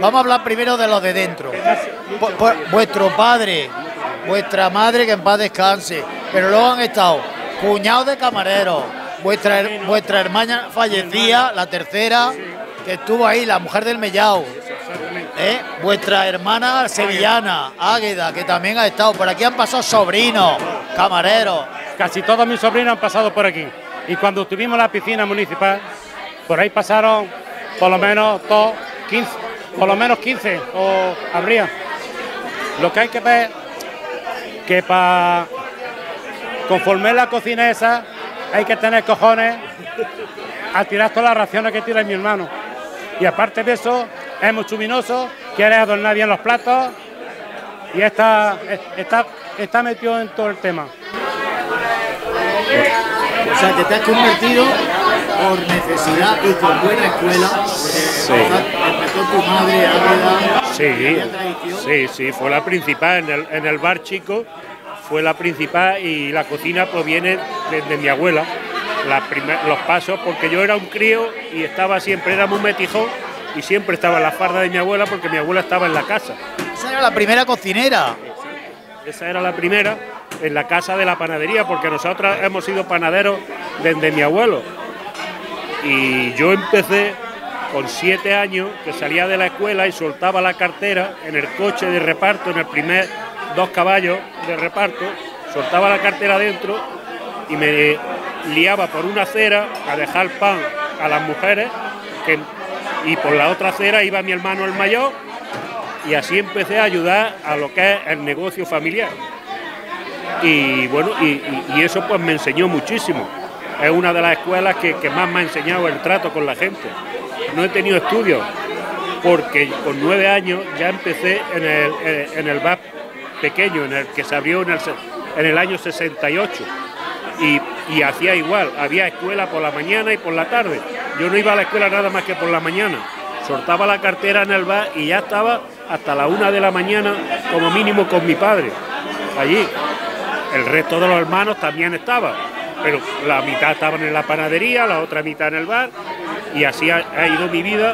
Speaker 1: vamos a hablar primero de los de dentro. Pu- pu- vuestro padre, vuestra madre, que en paz descanse, pero luego han estado cuñados de camareros, vuestra, her- vuestra hermana fallecía, la tercera, que estuvo ahí, la mujer del Mellao, ¿eh? Vuestra hermana sevillana, Águeda, que también ha estado, por aquí han pasado sobrinos, camareros.
Speaker 10: Casi todos mis sobrinos han pasado por aquí. Y cuando tuvimos la piscina municipal, por ahí pasaron por lo menos dos, quince, por lo menos quince, o habría. Lo que hay que ver, que para conforme la cocina esa, hay que tener cojones a tirar todas las raciones que tira mi hermano. Y aparte de eso, es muy chuminoso, quiere adornar bien los platos y está, está, está metido en todo el tema.
Speaker 1: O sea, que te has convertido por necesidad y con buena escuela,
Speaker 2: Sí.
Speaker 1: empezó tu madre, Águeda,
Speaker 2: Sí,
Speaker 1: había tradición.
Speaker 2: sí, sí, fue la principal en el, en el bar chico, fue la principal y la cocina proviene de, de mi abuela, la primer- los pasos, porque yo era un crío y estaba siempre, era muy metijón y siempre estaba en la farda de mi abuela porque mi abuela estaba en la casa.
Speaker 1: Esa era la primera cocinera.
Speaker 2: Esa era la primera en la casa de la panadería, porque nosotros hemos sido panaderos desde mi abuelo. Y yo empecé con siete años, que salía de la escuela y soltaba la cartera en el coche de reparto, en el primer dos caballos de reparto, soltaba la cartera dentro y me liaba por una acera a dejar pan a las mujeres, que, y por la otra acera iba mi hermano el mayor, y así empecé a ayudar a lo que es el negocio familiar. Y bueno, y, y- y eso pues me enseñó muchísimo. Es una de las escuelas que, que más me ha enseñado el trato con la gente. No he tenido estudios, porque con nueve años ya empecé en el, eh, en el bar pequeño, en el que se abrió en el, se- en el año sesenta y ocho. Y, y hacía igual, había escuela por la mañana y por la tarde. Yo no iba a la escuela nada más que por la mañana. Soltaba la cartera en el bar y ya estaba hasta la una de la mañana como mínimo con mi padre, allí. El resto de los hermanos también estaban, pero la mitad estaban en la panadería, la otra mitad en el bar, y así ha, ha ido mi vida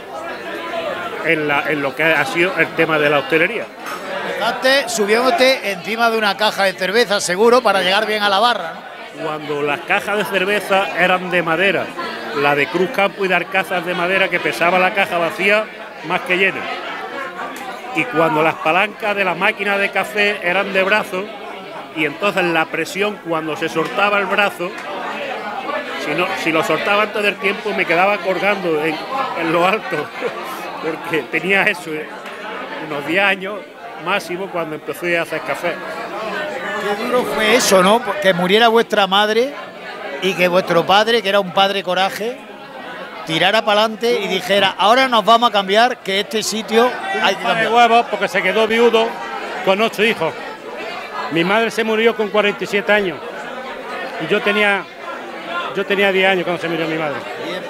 Speaker 2: en, la- en lo que ha sido el tema de la hostelería.
Speaker 1: Empezaste subiéndote encima de una caja de cerveza, seguro, para llegar bien a la barra, ¿no?
Speaker 2: Cuando las cajas de cerveza eran de madera, la de Cruz Campo y de Arcazas de madera, que pesaba la caja vacía más que llena. Y cuando las palancas de la máquina de café eran de brazo, y entonces la presión cuando se soltaba el brazo, si, no, si lo soltaba antes del tiempo me quedaba colgando en, en lo alto, porque tenía eso, eh, unos diez años máximo cuando empecé a hacer café.
Speaker 1: Qué duro fue eso, ¿no? Que muriera vuestra madre y que vuestro padre, que era un padre coraje, tirara para adelante y dijera, ahora nos vamos a cambiar, que este sitio hay que
Speaker 10: Par de
Speaker 1: cambiar.
Speaker 10: huevos porque se quedó viudo con ocho hijos. Mi madre se murió con cuarenta y siete años y yo tenía yo tenía diez años cuando se murió mi madre.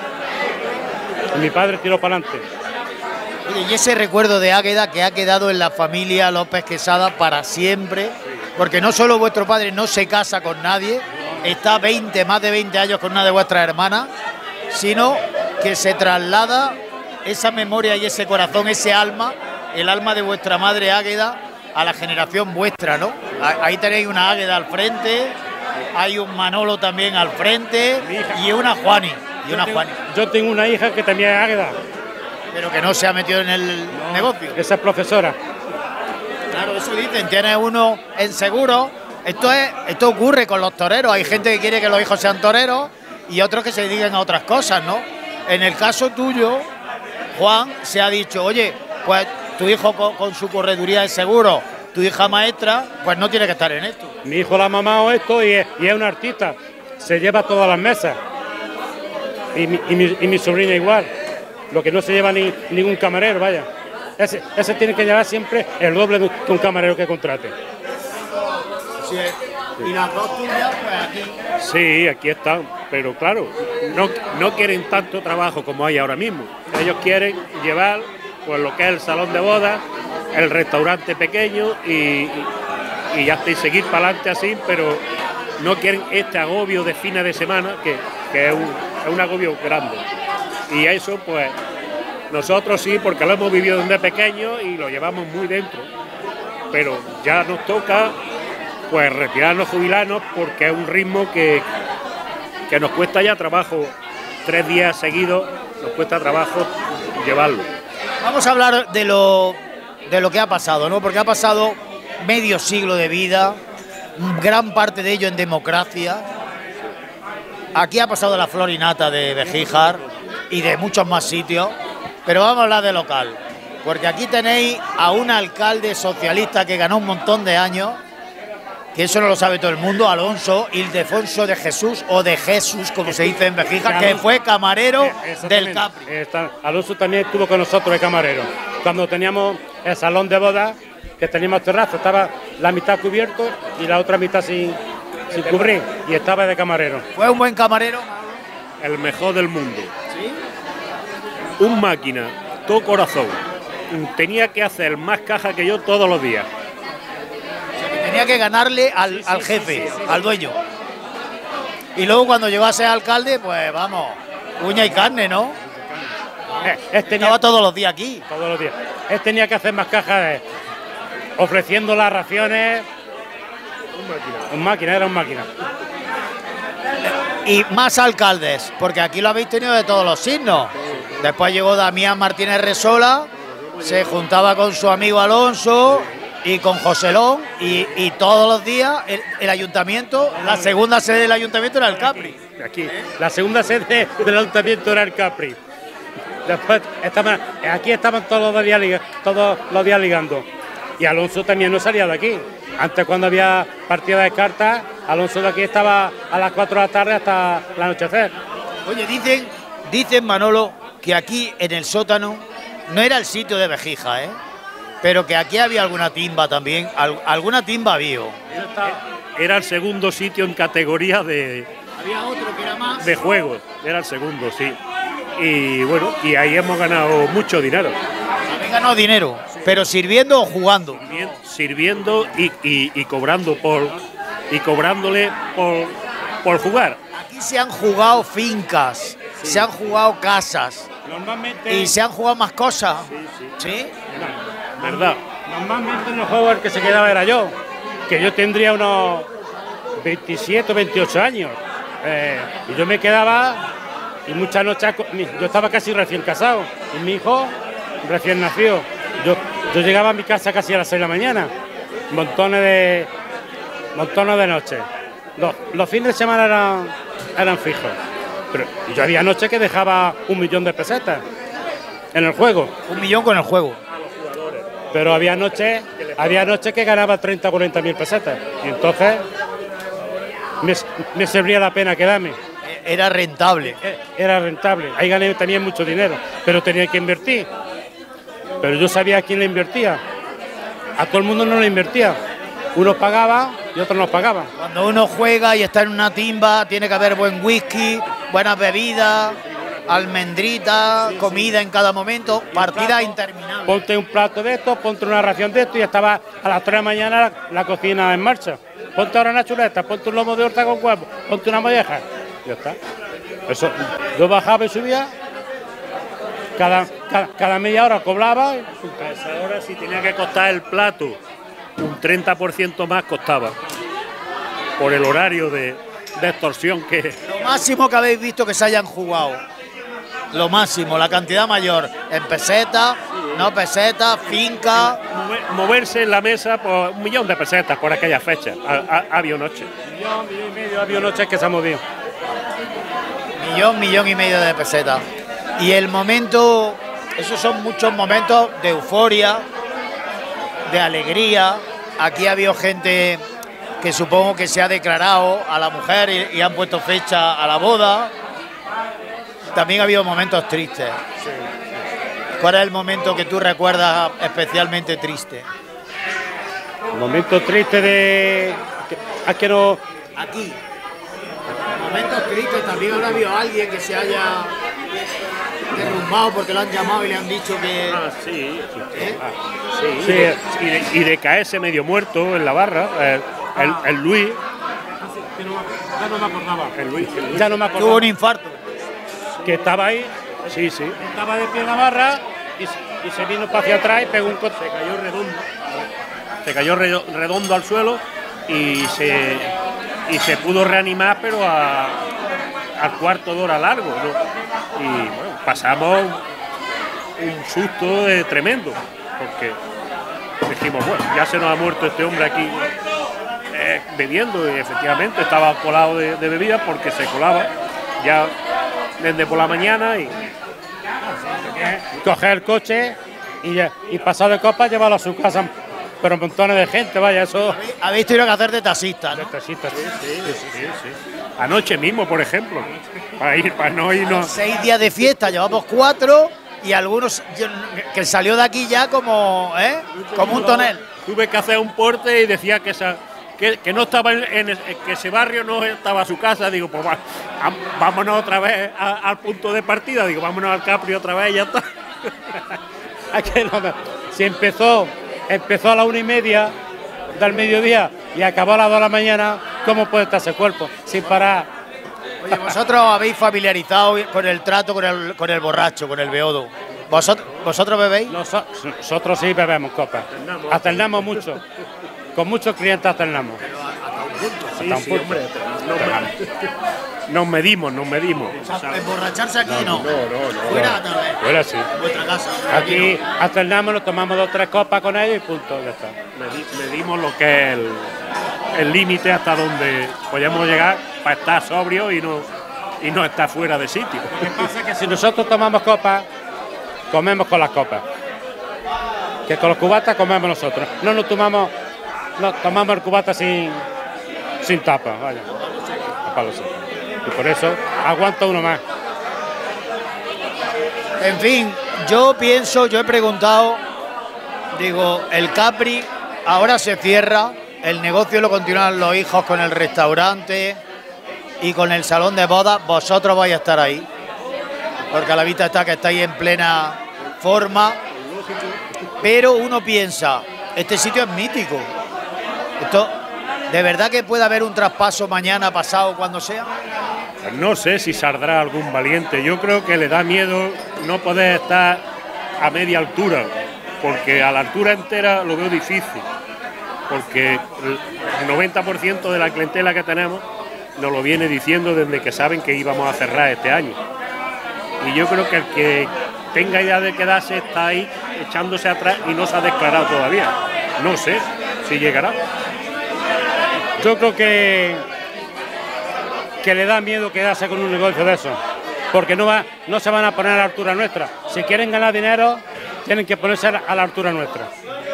Speaker 10: Y mi padre tiró para adelante.
Speaker 1: Oye, y ese recuerdo de Águeda que ha quedado en la familia López Quesada para siempre, porque no solo vuestro padre no se casa con nadie, está veinte, más de veinte años con una de vuestras hermanas, sino que se traslada esa memoria y ese corazón, ese alma, el alma de vuestra madre Águeda, a la generación vuestra, ¿no? Ahí tenéis una Águeda al frente, hay un Manolo también al frente y una Juani. Y una
Speaker 10: Yo tengo,
Speaker 1: Juani.
Speaker 10: yo tengo una hija que también es Águeda.
Speaker 1: Pero que no se ha metido en el negocio.
Speaker 10: Esa es profesora.
Speaker 1: Claro, eso dicen, tiene uno en seguro. Esto es, esto ocurre con los toreros. Hay gente que quiere que los hijos sean toreros y otros que se dediquen a otras cosas, ¿no? En el caso tuyo, Juan, se ha dicho, oye, pues tu hijo con, con su correduría de seguro, tu hija maestra, pues no tiene que estar en esto.
Speaker 10: Mi hijo la ha mamado esto y es, y es un artista. Se lleva todas las mesas. Y mi, y mi, y mi sobrina igual. Lo que no se lleva ni ningún camarero, vaya. Ese, ese tiene que llevar siempre el doble de un, de un camarero que contrate.
Speaker 1: Sí. Y las dos tuyas, pues aquí.
Speaker 2: Sí, aquí están, pero claro, no, no quieren tanto trabajo como hay ahora mismo. Ellos quieren llevar pues lo que es el salón de bodas, el restaurante pequeño y, y, y ya está, y seguir para adelante así, pero no quieren este agobio de fines de semana, que, que es, un, es un agobio grande. Y a eso pues Nosotros sí, porque lo hemos vivido desde pequeño y lo llevamos muy dentro. Pero ya nos toca pues retirarnos, jubilarnos, porque es un ritmo que, que nos cuesta ya trabajo. Tres días seguidos nos cuesta trabajo llevarlo.
Speaker 1: Vamos a hablar de lo, de lo que ha pasado, ¿no? Porque ha pasado medio siglo de vida, gran parte de ello en democracia. Aquí ha pasado la flor y nata de Begíjar y de muchos más sitios, pero vamos a hablar de local, porque aquí tenéis a un alcalde socialista que ganó un montón de años, que eso no lo sabe todo el mundo, Alonso Ildefonso de Jesús, o de Jesús, como se dice en Begíjar, que fue camarero del Capri.
Speaker 10: Está, Alonso también estuvo con nosotros de camarero. Cuando teníamos el salón de bodas, que teníamos terraza, estaba la mitad cubierto y la otra mitad sin, sin cubrir, y estaba de camarero.
Speaker 1: ¿Fue un buen camarero?
Speaker 2: El mejor del mundo. ¿Sí? Un máquina, todo corazón. Tenía que hacer más caja que yo todos los días.
Speaker 1: Tenía que ganarle al, sí, sí, al jefe, sí, sí, sí, al dueño. Y luego cuando llegó a ser alcalde, pues vamos, uña y carne, ¿no?
Speaker 10: Eh, él tenía,
Speaker 1: Estaba todos los días aquí.
Speaker 10: Todos los días. Él tenía que hacer más cajas, eh, ofreciendo las raciones. Un máquina. Un máquina, era un máquina.
Speaker 1: Y más alcaldes, porque aquí lo habéis tenido de todos los signos. Después llegó Damián Martínez Resola, se juntaba con su amigo Alonso y con Joselón, y, y todos los días el, el ayuntamiento, la segunda sede del ayuntamiento era el Capri.
Speaker 10: Aquí, la segunda sede del ayuntamiento era el Capri. Después estaban, aquí estaban todos los días, todos los días ligando. Y Alonso también no salía de aquí. Antes, cuando había partida de cartas, Alonso de aquí estaba a las cuatro de la tarde hasta el anochecer.
Speaker 1: Oye, dicen, dicen Manolo, que aquí en el sótano no era el sitio de Begíjar, ¿eh? Pero que aquí había alguna timba también, al, alguna timba había.
Speaker 2: Era el segundo sitio en categoría de,
Speaker 1: había otro que era más
Speaker 2: de juegos, era el segundo, sí. Y bueno, y ahí hemos ganado mucho dinero.
Speaker 1: Habéis ganado dinero, sí. Pero sirviendo o jugando.
Speaker 2: Sirviendo, sirviendo y, y, y cobrando por y cobrándole por, por jugar.
Speaker 1: Aquí se han jugado fincas, sí. Se han jugado casas.
Speaker 10: Normalmente.
Speaker 1: Y se han jugado más cosas.
Speaker 10: Sí, sí.
Speaker 1: ¿Sí?
Speaker 2: ¿Verdad?
Speaker 10: Normalmente en los juegos el que se quedaba era yo, que yo tendría unos veintisiete o veintiocho años. Eh, y yo me quedaba, y muchas noches, yo estaba casi recién casado, y mi hijo recién nacido. Yo, yo llegaba a mi casa casi a las seis de la mañana, montones de, montones de noches. Los, los fines de semana eran, eran fijos, pero yo había noches que dejaba un millón de pesetas en el juego.
Speaker 1: Un millón con el juego.
Speaker 10: Pero había noches, había noches que ganaba treinta o cuarenta mil pesetas. Y entonces me, me servía la pena quedarme.
Speaker 1: Era rentable.
Speaker 10: Era rentable. Ahí gané también mucho dinero, pero tenía que invertir. Pero yo sabía a quién le invertía. A todo el mundo no le invertía. Unos pagaban y otros no pagaban.
Speaker 1: Cuando uno juega y está en una timba, tiene que haber buen whisky, buenas bebidas, almendrita, sí, comida sí. En cada momento, partida interminable.
Speaker 10: Ponte un plato de esto, ponte una ración de esto y estaba a las tres de la mañana la, la cocina en marcha. Ponte ahora una chuleta, ponte un lomo de horta con huevo, ponte una molleja. Ya está. Eso, yo bajaba y subía, cada, cada, cada media hora cobraba.
Speaker 2: A esa hora, si tenía que costar el plato, un treinta por ciento más costaba, por el horario de, de extorsión que...
Speaker 1: Lo máximo que habéis visto que se hayan jugado. Lo máximo, la cantidad mayor, en pesetas, no pesetas, finca...
Speaker 2: Moverse en la mesa por un millón de pesetas por aquella fecha, había noches.
Speaker 10: Millón, millón y medio, había noches que se han movido.
Speaker 1: Millón, millón y medio de pesetas. Y el momento, esos son muchos momentos de euforia, de alegría. Aquí ha habido gente que supongo que se ha declarado a la mujer y, y han puesto fecha a la boda. También ha habido momentos tristes.
Speaker 10: Sí.
Speaker 1: ¿Cuál es el momento que tú recuerdas especialmente triste?
Speaker 10: El momento triste de... ¿A que no?
Speaker 1: Aquí. Momentos tristes, también habrá habido alguien que se haya derrumbado porque lo han llamado y le han dicho que...
Speaker 2: Ah, sí, sí.
Speaker 1: ¿Eh?
Speaker 2: Ah, sí. sí. Y, de, y de caerse medio muerto en la barra, el, el, el Luis.
Speaker 10: Ya no me acordaba.
Speaker 2: El Luis, el Luis.
Speaker 10: Ya no me acordaba.
Speaker 1: Tuvo un infarto.
Speaker 10: Que estaba ahí Sí, sí. Estaba de pie en la barra y, y se vino para hacia atrás y pegó un coche.
Speaker 2: Se cayó redondo. Se cayó re, redondo al suelo y se, y se pudo reanimar, pero a, al cuarto de hora largo, ¿no? Y bueno, pasamos un susto de tremendo, porque dijimos, bueno, ya se nos ha muerto este hombre aquí eh, bebiendo, y efectivamente estaba colado de, de bebida porque se colaba ya desde por la mañana y
Speaker 10: coger el coche y, ya, y pasar de copa, llevarlo a su casa, pero montones de gente, vaya, eso.
Speaker 1: Habéis tenido que hacer de taxista, ¿no?
Speaker 10: De taxista, sí,
Speaker 2: sí, sí, sí, sí. Anoche mismo, por ejemplo, para ir, para no irnos.
Speaker 1: Seis días de fiesta, llevamos cuatro y algunos yo, que salió de aquí ya como, ¿eh? como un tonel.
Speaker 2: Tuve que hacer un porte y decía que esa. Que, que no estaba en, en, en que ese barrio no estaba su casa, digo, pues va, vámonos otra vez a, al punto de partida, digo, vámonos al Capri otra vez y ya está.
Speaker 10: Si empezó, empezó a la una y media del mediodía y acabó a las dos de la mañana, ¿cómo puede estar ese cuerpo? Sin parar.
Speaker 1: Oye, vosotros habéis familiarizado con el trato con el, con el borracho, con el beodo. ¿Vosotros, ¿Vosotros bebéis?
Speaker 10: Nosotros, nosotros sí bebemos copas. Alternamos, alternamos mucho. Con muchos clientes alternamos.
Speaker 2: Sí, sí, hombre, nos, nos medimos, nos medimos.
Speaker 1: O sea, emborracharse aquí no.
Speaker 2: No, no, no.
Speaker 1: Fuera tal vez.
Speaker 10: Fuera sí.
Speaker 1: En vuestra casa.
Speaker 10: Aquí alternamos, nos tomamos dos o tres copas con ellos y punto, ya está.
Speaker 2: Medi, medimos lo que es el límite hasta donde podemos llegar para estar sobrio y no, y no estar fuera de sitio.
Speaker 10: Lo que pasa es que si nosotros tomamos copas, comemos con las copas. Que con los cubatas comemos nosotros. No nos tomamos. No, tomamos el cubata sin, sin tapa, vaya, a palo seco. Y por eso aguanta uno más.
Speaker 1: En fin, yo pienso, yo he preguntado, digo, el Capri ahora se cierra, el negocio lo continúan los hijos con el restaurante y con el salón de bodas, vosotros vais a estar ahí, porque a la vista está que estáis en plena forma, pero uno piensa, este sitio es mítico. Esto, ¿de verdad que puede haber un traspaso mañana, pasado, cuando sea?
Speaker 2: Pues no sé si saldrá algún valiente. Yo creo que le da miedo no poder estar a media altura, porque a la altura entera lo veo difícil, porque el noventa por ciento de la clientela que tenemos nos lo viene diciendo desde que saben que íbamos a cerrar este año. Y yo creo que el que tenga idea de quedarse está ahí echándose atrás y no se ha declarado todavía. No sé si llegará.
Speaker 10: Yo creo que, que le da miedo quedarse con un negocio de eso, porque no, va, no se van a poner a la altura nuestra. Si quieren ganar dinero, tienen que ponerse a la altura nuestra.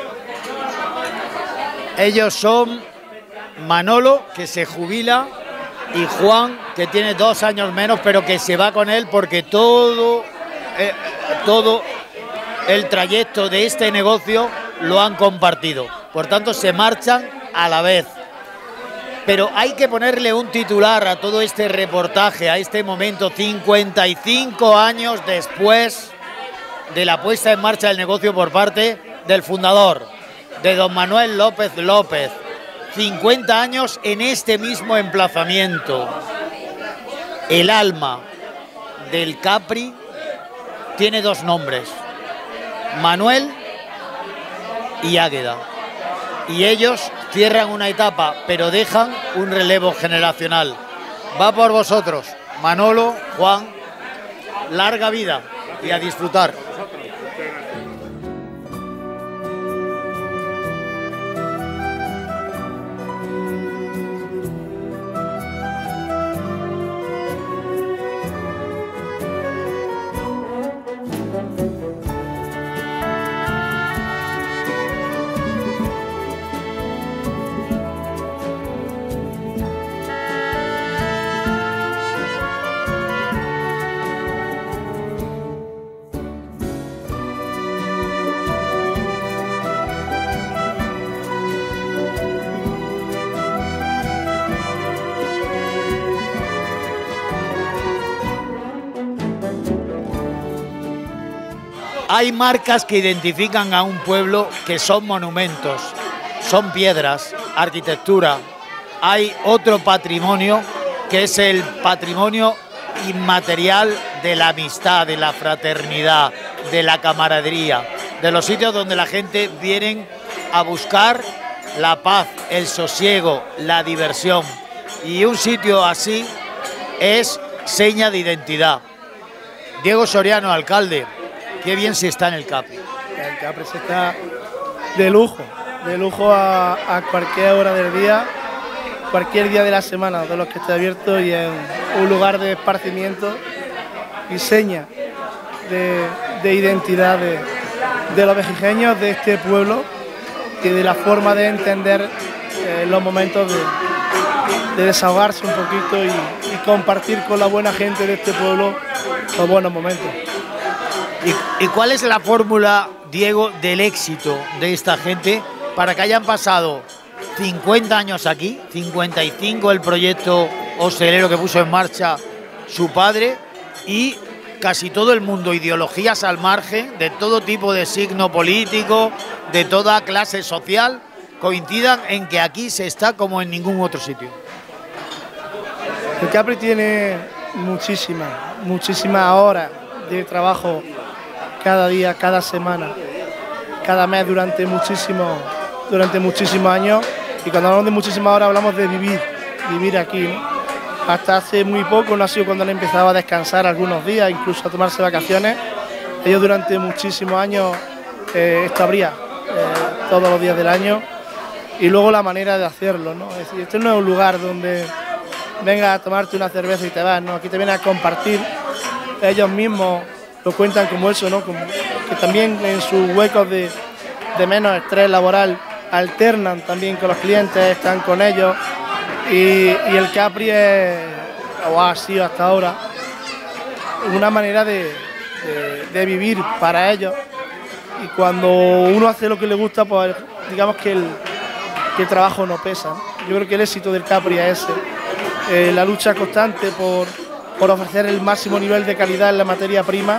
Speaker 1: Ellos son Manolo, que se jubila, y Juan, que tiene dos años menos, pero que se va con él porque todo, eh, todo el trayecto de este negocio lo han compartido. Por tanto, se marchan a la vez. Pero hay que ponerle un titular a todo este reportaje, a este momento, cincuenta y cinco años después de la puesta en marcha del negocio por parte del fundador, de don Manuel López López. cincuenta años en este mismo emplazamiento. El alma del Capri tiene dos nombres, Manuel y Águeda. Y ellos cierran una etapa, pero dejan un relevo generacional. Va por vosotros, Manolo, Juan, larga vida y a disfrutar. Hay marcas que identifican a un pueblo que son monumentos, son piedras, arquitectura. Hay otro patrimonio que es el patrimonio inmaterial de la amistad, de la fraternidad, de la camaradería, de los sitios donde la gente viene a buscar la paz, el sosiego, la diversión. Y un sitio así es seña de identidad. Diego Soriano, alcalde, qué bien se está en el Capri.
Speaker 11: El Capri se está de lujo, de lujo a, a cualquier hora del día, cualquier día de la semana, de los que esté abierto, y es un lugar de esparcimiento y seña de, de identidad de, de los vejigeños, de este pueblo, y de la forma de entender eh, los momentos de, de desahogarse un poquito y, y compartir con la buena gente de este pueblo los buenos momentos.
Speaker 1: ¿Y, y cuál es la fórmula, Diego, del éxito de esta gente para que hayan pasado cincuenta años aquí, cincuenta y cinco el proyecto hostelero que puso en marcha su padre, y casi todo el mundo, ideologías al margen, de todo tipo de signo político, de toda clase social, coincidan en que aquí se está como en ningún otro sitio?
Speaker 11: El Capri tiene muchísimas, muchísimas horas de trabajo cada día, cada semana, cada mes, durante muchísimos, durante muchísimos años. Y cuando hablamos de muchísimas horas hablamos de vivir, vivir aquí, ¿no? Hasta hace muy poco, no ha sido cuando han empezado a descansar algunos días, incluso a tomarse vacaciones. Ellos durante muchísimos años eh, esto habría eh, todos los días del año. Y luego la manera de hacerlo, ¿no? Es decir, este no es un lugar donde vengas a tomarte una cerveza y te vas, ¿no? Aquí te vienen a compartir. Ellos mismos lo cuentan como eso, ¿no? Como que también en sus huecos de, de menos estrés laboral alternan también con los clientes, están con ellos. Y, y el Capri es, o ha sido hasta ahora, una manera de, de, de vivir para ellos. Y cuando uno hace lo que le gusta, pues digamos que el, que el trabajo no pesa, ¿no? Yo creo que el éxito del Capri es ese, eh, la lucha constante por, por ofrecer el máximo nivel de calidad en la materia prima,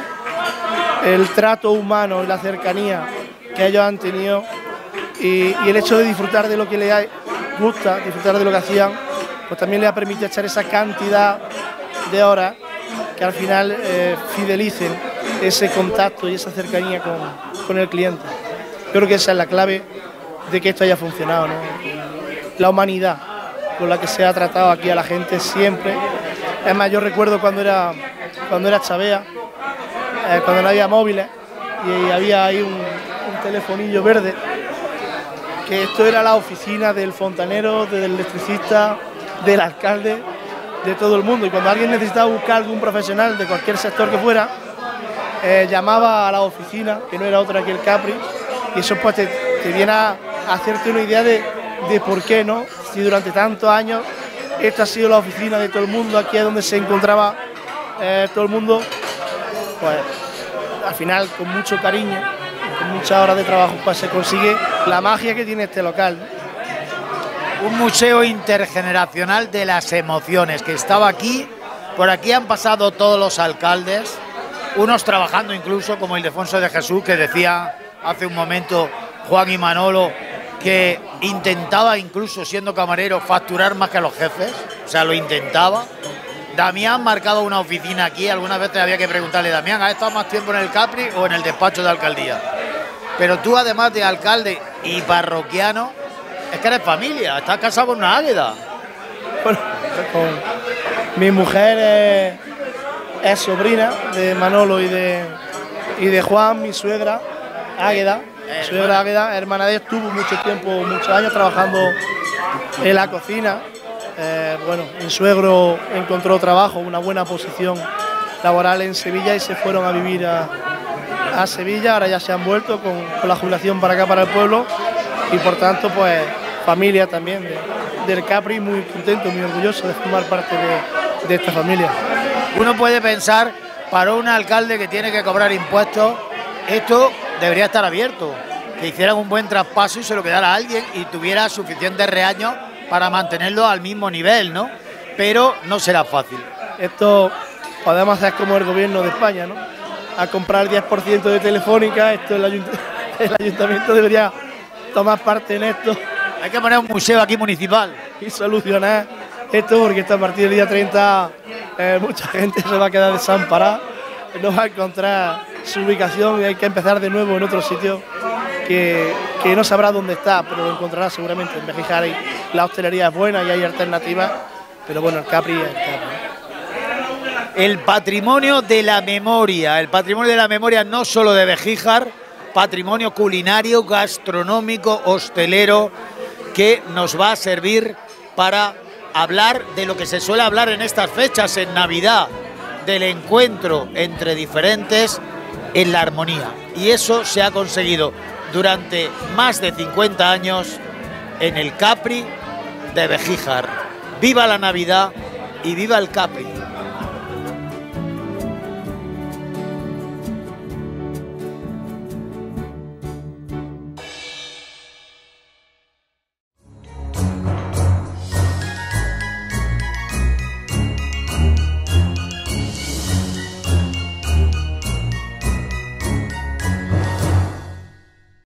Speaker 11: el trato humano y la cercanía que ellos han tenido, y, y el hecho de disfrutar de lo que les gusta, disfrutar de lo que hacían, pues también les ha permitido echar esa cantidad de horas que al final eh, fidelicen ese contacto y esa cercanía con, con el cliente. Yo creo que esa es la clave de que esto haya funcionado, ¿no? La humanidad con la que se ha tratado aquí a la gente siempre. Es más, yo recuerdo cuando era, cuando era Chavea, eh, cuando no había móviles y había ahí un, un telefonillo verde, que esto era la oficina del fontanero, del electricista, del alcalde, de todo el mundo. Y cuando alguien necesitaba buscar algún profesional de cualquier sector que fuera, eh, llamaba a la oficina, que no era otra que el Capri, y eso pues te, te viene a hacerte una idea de, de por qué, ¿no? Si durante tantos años esta ha sido la oficina de todo el mundo, aquí es donde se encontraba eh, todo el mundo, pues al final con mucho cariño, con muchas horas de trabajo, pues se consigue la magia que tiene este local, ¿no?
Speaker 1: Un museo intergeneracional de las emociones, que estaba aquí, por aquí han pasado todos los alcaldes, unos trabajando incluso, como Ildefonso de Jesús, que decía hace un momento Juan y Manolo, que intentaba, incluso siendo camarero, facturar más que los jefes, o sea, lo intentaba. Damián marcaba una oficina aquí, algunas veces había que preguntarle, Damián, ¿has estado más tiempo en el Capri o en el despacho de alcaldía? Pero tú, además de alcalde y parroquiano, es que eres familia, estás casado con una águeda.
Speaker 11: Bueno, con mi mujer es, es sobrina de Manolo y de, y de Juan, mi suegra, Águeda. Eh, suegra Águeda, hermana de él, estuvo mucho tiempo, muchos años trabajando en la cocina. Eh, bueno, mi suegro encontró trabajo, una buena posición laboral en Sevilla y se fueron a vivir a, a Sevilla. Ahora ya se han vuelto con, con la jubilación para acá, para el pueblo, y por tanto, pues, familia también de, del Capri, muy contento, muy orgulloso de formar parte de, de esta familia.
Speaker 1: Uno puede pensar, para un alcalde que tiene que cobrar impuestos, esto debería estar abierto, que hicieran un buen traspaso y se lo quedara a alguien y tuviera suficientes reaños para mantenerlo al mismo nivel, ¿no? Pero no será fácil.
Speaker 11: Esto podemos hacer como el gobierno de España, ¿no? A comprar el diez por ciento de Telefónica, esto el, ayunt el ayuntamiento debería tomar parte en esto.
Speaker 1: Hay que poner un museo aquí municipal
Speaker 11: y solucionar esto, porque esto a partir del día treinta eh, mucha gente se va a quedar desamparada. no va a encontrar su ubicación y hay que empezar de nuevo en otro sitio que, que no sabrá dónde está, pero lo encontrará seguramente. En Béjijar la hostelería es buena y hay alternativas, pero bueno, el Capri es el Capri.
Speaker 1: El patrimonio de la memoria, el patrimonio de la memoria no solo de Béjijar, patrimonio culinario, gastronómico, hostelero, que nos va a servir para hablar de lo que se suele hablar en estas fechas, en Navidad, del encuentro entre diferentes en la armonía. Y eso se ha conseguido durante más de cincuenta años en el Capri de Béjijar. ¡Viva la Navidad y viva el Capri!